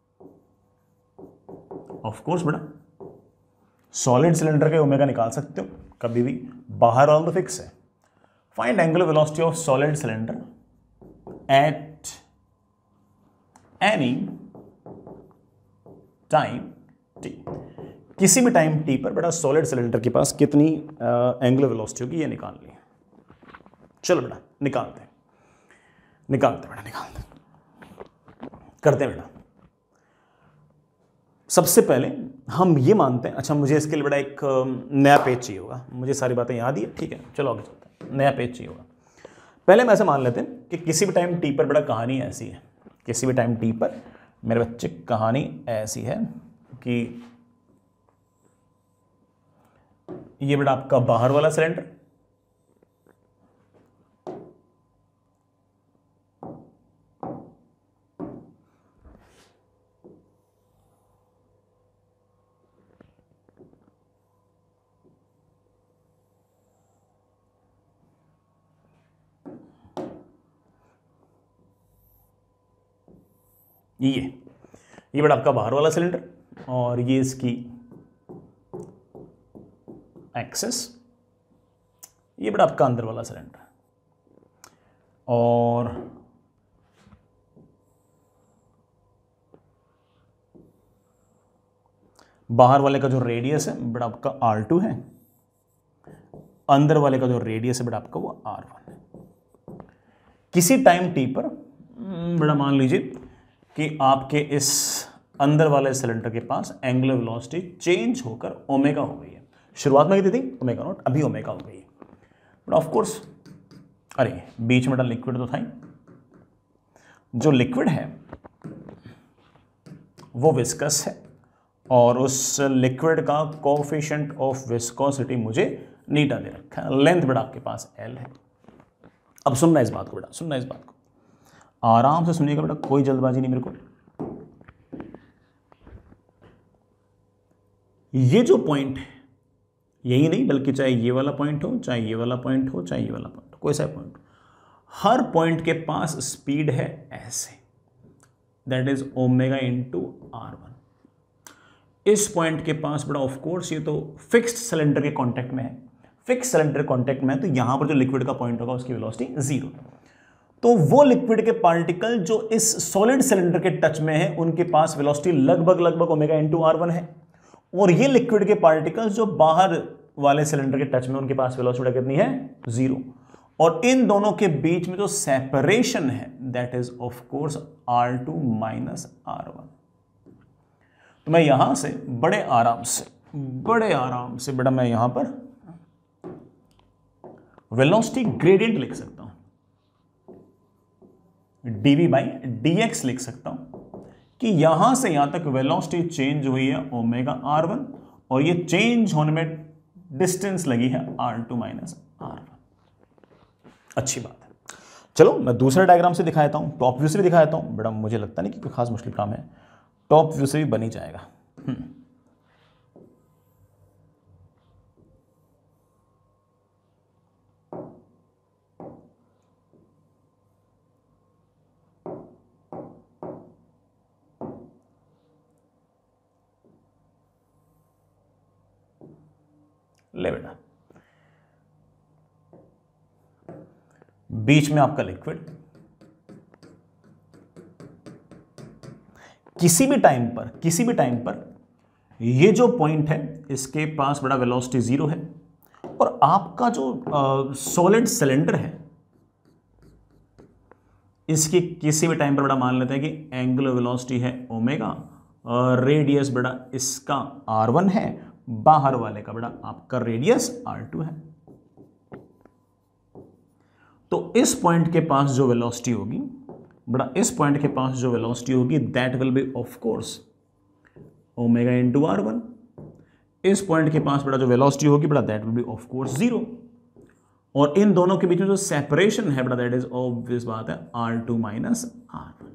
Of course बेटा सॉलिड सिलेंडर के ओमेगा निकाल सकते हो कभी भी, बाहर वाला तो फिक्स है। Find angular velocity of solid cylinder at any time t. किसी भी टाइम टी पर बेटा सॉलिड सिलेंडर के पास कितनी एंगुलर वेलोसिटी होगी ये निकालनी है। चलो बेटा निकालते हैं बेटा, करते हैं बेटा। सबसे पहले हम ये मानते हैं, अच्छा मुझे इसके लिए बड़ा एक नया पेज चाहिए होगा, मुझे सारी बातें याद ही है, ठीक है चलो आगे चलते हैं, नया पेज चाहिए होगा। पहले हम ऐसे मान लेते हैं कि किसी भी टाइम टी पर बड़ा कहानी ऐसी है, किसी भी टाइम टी पर मेरे बच्चे कहानी ऐसी है कि ये बेटा आपका बाहर वाला सिलेंडर, ये बेटा आपका बाहर वाला सिलेंडर, और ये इसकी एक्सेस, ये बेटा आपका अंदर वाला सिलेंडर। और बाहर वाले का जो रेडियस है बेटा आपका R2 है, अंदर वाले का जो रेडियस है बेटा आपका वो R1 है। किसी टाइम t पर बेटा मान लीजिए कि आपके इस अंदर वाले सिलेंडर के पास एंगुलर वेलोसिटी चेंज होकर ओमेगा हो गई है। शुरुआत में कितनी थी ओमेगा नॉट, अभी ओमेगा हो गई है। बट ऑफ कोर्स अरे बीच में लिक्विड तो था ही, जो लिक्विड है वो विस्कस है, और उस लिक्विड का कोएफिशिएंट ऑफ विस्कोसिटी मुझे नीटा दे रखा है, लेंथ बेटा आपके पास L है। अब सुनना इस बात को बेटा, सुनना इस बात को आराम से सुनिएगा बेटा, कोई जल्दबाजी नहीं मेरे को। ये जो पॉइंट है यही नहीं बल्कि चाहे ये वाला पॉइंट हो, चाहे ये वाला पॉइंट हो, चाहे ये वाला पॉइंट हो, कोई सा पॉइंट हो, हर पॉइंट के पास स्पीड है ऐसे, that is omega into R1। इस पॉइंट के पास बड़ा ऑफ कोर्स ये तो फिक्स्ड सिलेंडर के कांटेक्ट में है, फिक्स सिलेंडर कांटेक्ट में है, तो यहां पर जो लिक्विड का पॉइंट होगा उसकी वेलोसिटी 0। तो वो लिक्विड के पार्टिकल जो इस सॉलिड सिलेंडर के टच में है उनके पास वेलोसिटी लगभग ओमेगा इंटू R1 है। और ये लिक्विड के पार्टिकल्स जो बाहर वाले सिलेंडर के टच में, उनके पास वेलोसिटी कितनी है, 0। और इन दोनों के बीच में जो सेपरेशन है that is of course R2 minus R1। तो मैं यहां से बड़े आराम से बेटा मैं यहां पर वेलोसिटी ग्रेडियंट लिख सकता हूं, dv बाई dx लिख सकता हूं कि यहां से यहां तक वेलोसिटी चेंज हुई है ओमेगा R1 और ये चेंज होने में डिस्टेंस लगी है R2 माइनस R1। अच्छी बात है। चलो मैं दूसरे डायग्राम से दिखाता हूं, टॉप व्यू से भी दिखाता हूं। बेटा मुझे लगता नहीं कि कोई खास मुश्किल काम है, टॉप व्यू से भी बन ही जाएगा। ले बेटा, बीच में आपका लिक्विड, किसी भी टाइम पर ये जो पॉइंट है इसके पास बड़ा वेलोसिटी 0 है और आपका जो सॉलिड सिलेंडर है इसकी किसी भी टाइम पर बड़ा मान लेते हैं कि एंगुलर वेलोसिटी है ओमेगा और रेडियस बड़ा इसका R1 है, बाहर वाले का बड़ा आपका रेडियस R2 है। तो इस पॉइंट के पास जो वेलोसिटी होगी बड़ा, इस पॉइंट के पास जो वेलोसिटी होगी that will be of course omega into R1। इस पॉइंट के पास बड़ा जो वेलोसिटी होगी बड़ा that will be of course 0। और इन दोनों के बीच में जो सेपरेशन है बड़ा दैट इज ऑब्वियस बात है R2 माइनस R1।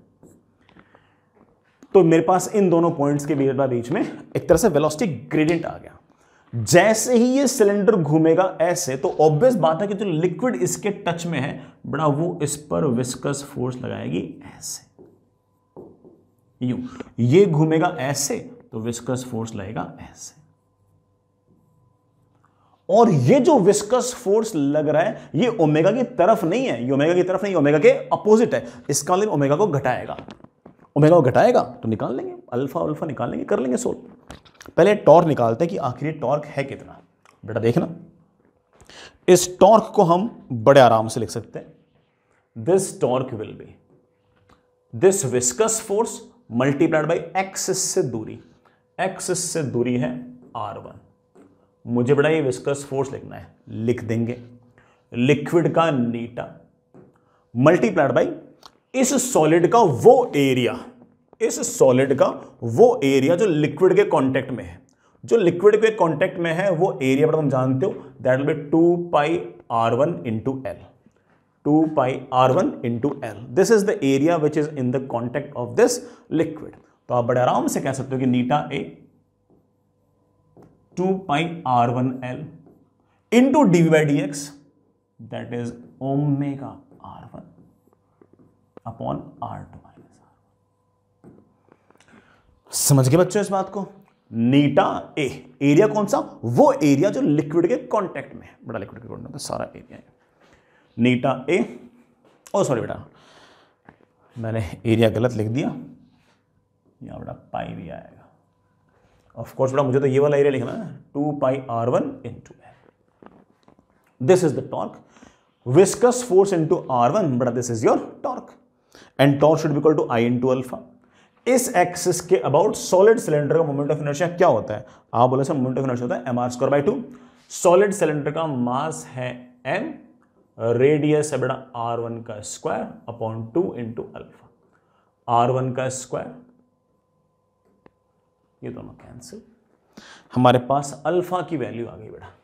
तो मेरे पास इन दोनों पॉइंट्स के बीच में एक तरह से वेलोसिटी ग्रेडियंट आ गया। जैसे ही ये सिलेंडर घूमेगा ऐसे, तो ऑब्वियस बात है कि जो लिक्विड इसके टच में है बड़ा वो इस पर विस्कस फोर्स लगाएगी ऐसे, यूं। ये घूमेगा ऐसे तो विस्कस फोर्स लगेगा ऐसे। और ये जो विस्कस फोर्स लग रहा है ये ओमेगा की तरफ नहीं है, ये ओमेगा की तरफ नहीं, ओमेगा के अपोजिट है। इसका मतलब ओमेगा को घटाएगा, ओमेगा को घटाएगा तो निकाल लेंगे, अल्फा अल्फा निकाल लेंगे, कर लेंगे सोल्व। पहले टॉर्क निकालते हैं कि आखिर टॉर्क है कितना। बेटा देखना, इस टॉर्क को हम बड़े आराम से लिख सकते हैं। This torque will be this viscous force multiplied by axis से दूरी, एक्सिस से दूरी है R1। मुझे बड़ा ये विस्कस फोर्स लिखना है, लिख देंगे लिक्विड का नीटा मल्टीप्लाइड बाई इस सॉलिड का वो एरिया, इस सॉलिड का वो एरिया जो लिक्विड के कांटेक्ट में है। जो लिक्विड के कांटेक्ट में है वो एरिया पर तुम जानते हो that will be 2 pi R1 into L, 2 pi R1 into L। This is the area which is in the contact of this liquid. तो आप बड़े आराम से कह सकते हो कि नीटा A 2 pi R1 L into d by d x that is omega R1 upon R2 minus R1। समझ गए बच्चों इस बात को? नीटा ए एरिया कौन सा? वो एरिया जो लिक्विड के कांटेक्ट में है, बड़ा लिक्विड के कांटेक्ट में सारा एरिया है। नीटा ए, ओ सॉरी बेटा मैंने एरिया गलत लिख दिया, यहां बड़ा पाई भी आएगा। ऑफ कोर्स बेटा मुझे तो ये वाला एरिया लिखना है 2 pi R1 into L। This is the torque, viscous force into R1 बड़ा this is your torque and torque should be equal to I into alpha. इस एक्सिस के अबाउट सॉलिड सिलेंडर का मोमेंट ऑफ इनर्शिया क्या होता है? आप बोले sir moment of inertia होता है mr²/2। सॉलिड सिलेंडर का मास है m, रेडियस है बेटा R1 का square upon 2 into alpha. R1 का स्क्वायर, ये दोनों कैंसिल, हमारे पास अल्फा की वैल्यू आ गई बेटा,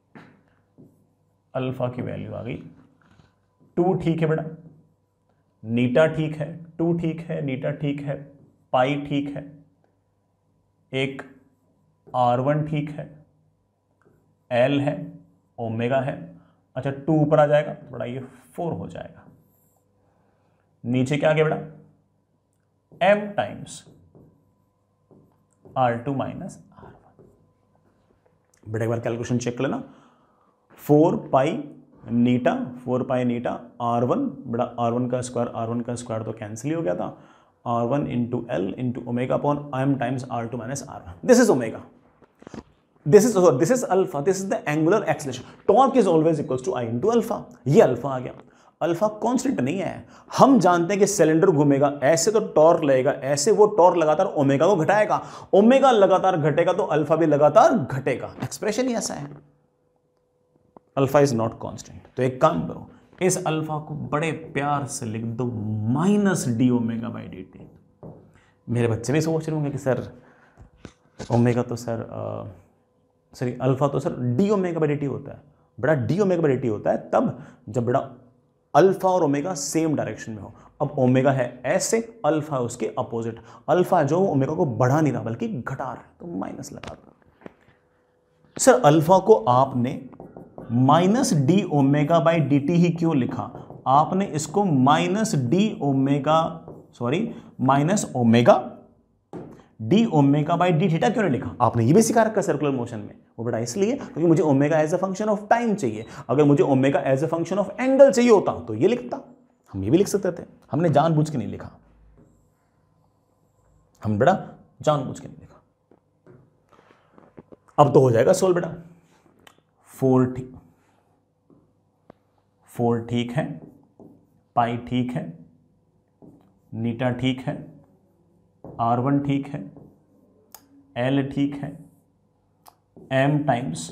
अल्फा की वैल्यू आ गई 2 ठीक है बेटा, नीटा ठीक है, 2 ठीक है, नीटा ठीक है, पाई ठीक है, एक R1 ठीक है, L है, ओमेगा है। अच्छा 2 ऊपर आ जाएगा तो बड़ा ये 4 हो जाएगा। नीचे क्या आ गया बेटा? m times R2 minus R1। बेटा एक बार कैलकुलेशन चेक कर लेना, 4 पाई नीटा, 4 पाई नीटा R1 बड़ा R1 का स्क्वायर तो कैंसिल ही हो गया था। R1 into L into omega upon m times R2 minus R1। This is omega. This is alpha, this is the angular acceleration, torque is always equals to I into alpha. ये alpha आ गया। Alpha constant नहीं है, हम जानते हैं कि cylinder घूमेगा ऐसे तो टॉर्क लगेगा, ऐसे वो टॉर्क लगातार ओमेगा को घटाएगा, ओमेगा लगातार घटेगा तो अल्फा भी लगातार घटेगा। एक्सप्रेशन ही ऐसा है, अल्फा इज नॉट कांस्टेंट। तो एक काम करो, इस अल्फा को बड़े प्यार से लिख दो minus d omega by d t. मेरे बच्चे भी सोच रहे होंगे कि सर ओमेगा तो सर सॉरी अल्फा तो sir d omega by d t होता है। बड़ा d omega by d t होता है तब जब बड़ा अल्फा और ओमेगा सेम डायरेक्शन में हो। अब ओमेगा है ऐसे, अल्फा उसके अपोजिट, अल्फा जो ओमेगा को बढ़ा नहीं रहा बल्कि घटा रहा है, तो माइनस लगा दो। सर अल्फा को आपने minus d omega by d t ही क्यों लिखा? आपने इसको minus omega d omega by d theta क्यों नहीं लिखा? आपने ये भी सिखा रखा सर्कुलर मोशन में। वो बेटा इसलिए क्योंकि मुझे omega as a function of time चाहिए। अगर मुझे omega as a function of angle चाहिए होता तो ये लिखता, हम ये भी लिख सकते थे। हमने जानबूझ के नहीं लिखा, हम बेटा जानबूझ के नहीं लिखा। अब तो हो जाएगा सोल्व बेटा। 4 ठीक है, पाई ठीक है, नीटा ठीक है, R1 ठीक है, L ठीक है, M times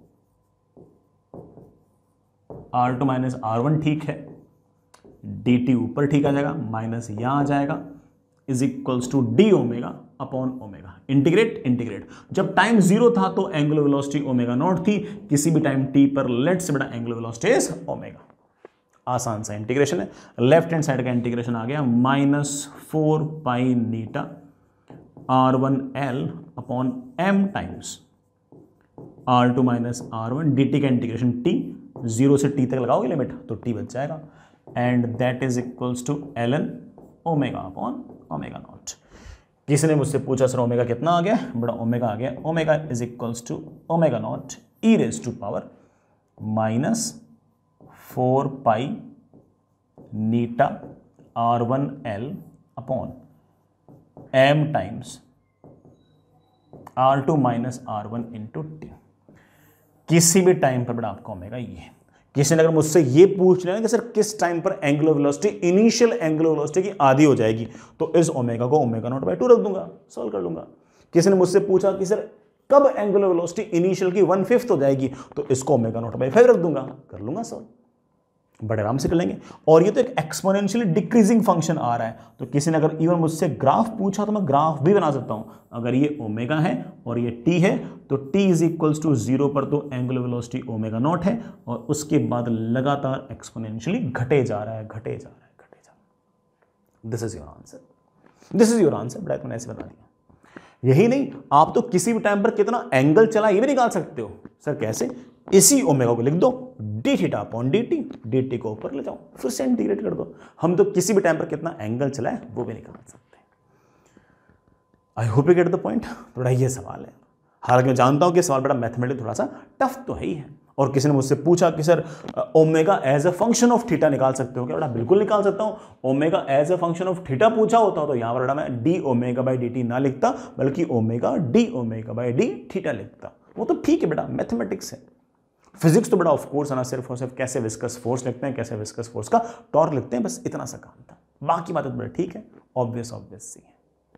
R2 minus R1 ठीक है, dt ऊपर ठीक आ जाएगा, माइनस यहां आ जाएगा, is equals to d omega upon omega. Integrate जब टाइम 0 था तो एंगुलर वेलोसिटी ओमेगा नॉट थी, किसी भी टाइम t पर लेट से बड़ा एंगुलर वेलोसिटी इज ओमेगा। आसान सा इंटीग्रेशन है। लेफ्ट हैंड साइड का इंटीग्रेशन आ गया -4 पाई नीटा R1L upon M times R2 minus R1 dt का इंटीग्रेशन t 0 से t तक लगाओगे लिमिट तो t बच जाएगा, and that is equals to ln omega upon omega naught. किसी ने मुझसे पूछा सर ओमेगा कितना आ गया? बड़ा ओमेगा आ गया, omega is equals to omega naught e raise to power -4 pi नीटा R1L upon M times R2 minus R1 into t. किसी भी टाइम पर बड़ा आपका ओमेगा ये। किसी ने अगर मुझसे ये पूछ लिया कि सर किस टाइम पर angular velocity initial angular velocity की आधी हो जाएगी, तो इस ओमेगा को ओमेगा नॉट बाई 2 रख दूंगा, सॉल्व कर लूंगा। किसी ने मुझसे पूछा कि सर कब एंगुलर वेलोसिटी इनिशियल की 1/5 हो जाएगी, तो इसको ओमेगा नॉट बाई 5 रख दूंगा, कर लूंगा सॉल्व, बड़े आराम से कर लेंगे। और ये तो एक एक्सपोनेंशियली डिक्रीजिंग फंक्शन आ रहा है, तो किसी ने अगर इवन मुझसे ग्राफ पूछा तो मैं ग्राफ भी बना सकता हूं। अगर ये ओमेगा है और ये टी है तो टी इज इक्वल्स टू 0 पर तो एंगुलर वेलोसिटी ओमेगा नॉट है, और उसके बाद लगातार एक्सपोनेंशियली घटे जा रहा है। This is your answer. बड़ा मैंने ऐसे बता दिया। यही नहीं, आप तो किसी भी टाइम पर कितना एंगल चला ये भी निकाल सकते हो। सर कैसे? इसी ओमेगा को लिख दो d theta upon d t, d t को ऊपर ले जाओ फिर से इंटीग्रेट कर दो। हम तो किसी भी टाइम पर कितना एंगल चला है वो भी निकाल सकते हैं। I hope you get the point. थोड़ा ये सवाल है, हालांकि मैं जानता हूं कि सवाल बड़ा मैथमेटिक थोड़ा सा टफ तो है ही है। और किसी ने मुझसे पूछा कि sir omega as a function of theta निकाल सकते हो क्या? बड़ा बिल्कुल निकाल सकता हूं। Omega as a function of theta पूछा होता तो यहां पर बड़ा मैं d omega by d t ना लिखता, बल्कि omega d omega by d theta लिखता। वो तो ठीक है बेटा, मैथमेटिक्स है। फिजिक्स तो बड़ा ऑफ कोर्स है ना, सिर्फ और सिर्फ कैसे विस्कस फोर्स लिखते हैं, कैसे विस्कस फोर्स का टॉर्क लिखते हैं, बस इतना सा काम था। बाकी बात तो बड़ा ठीक है, ऑब्वियस सी है।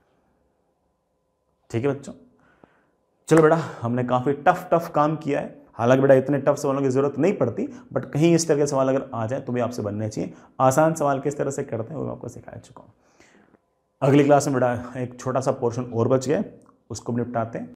ठीक है बच्चों, चलो बेटा हमने काफी टफ काम किया है। हालांकि बेटा इतने टफ सवालों की जरूरत नहीं पड़ती, बट कहीं इस तरह के सवाल अगर आ जाए तो भी आपसे बनने चाहिए। आसान सवाल किस तरह से करते हैं वो मैं आपको सिखा चुका हूं। अगली क्लास में बेटा एक छोटा सा पोर्शन और बच गया, उसको निपटाते हैं।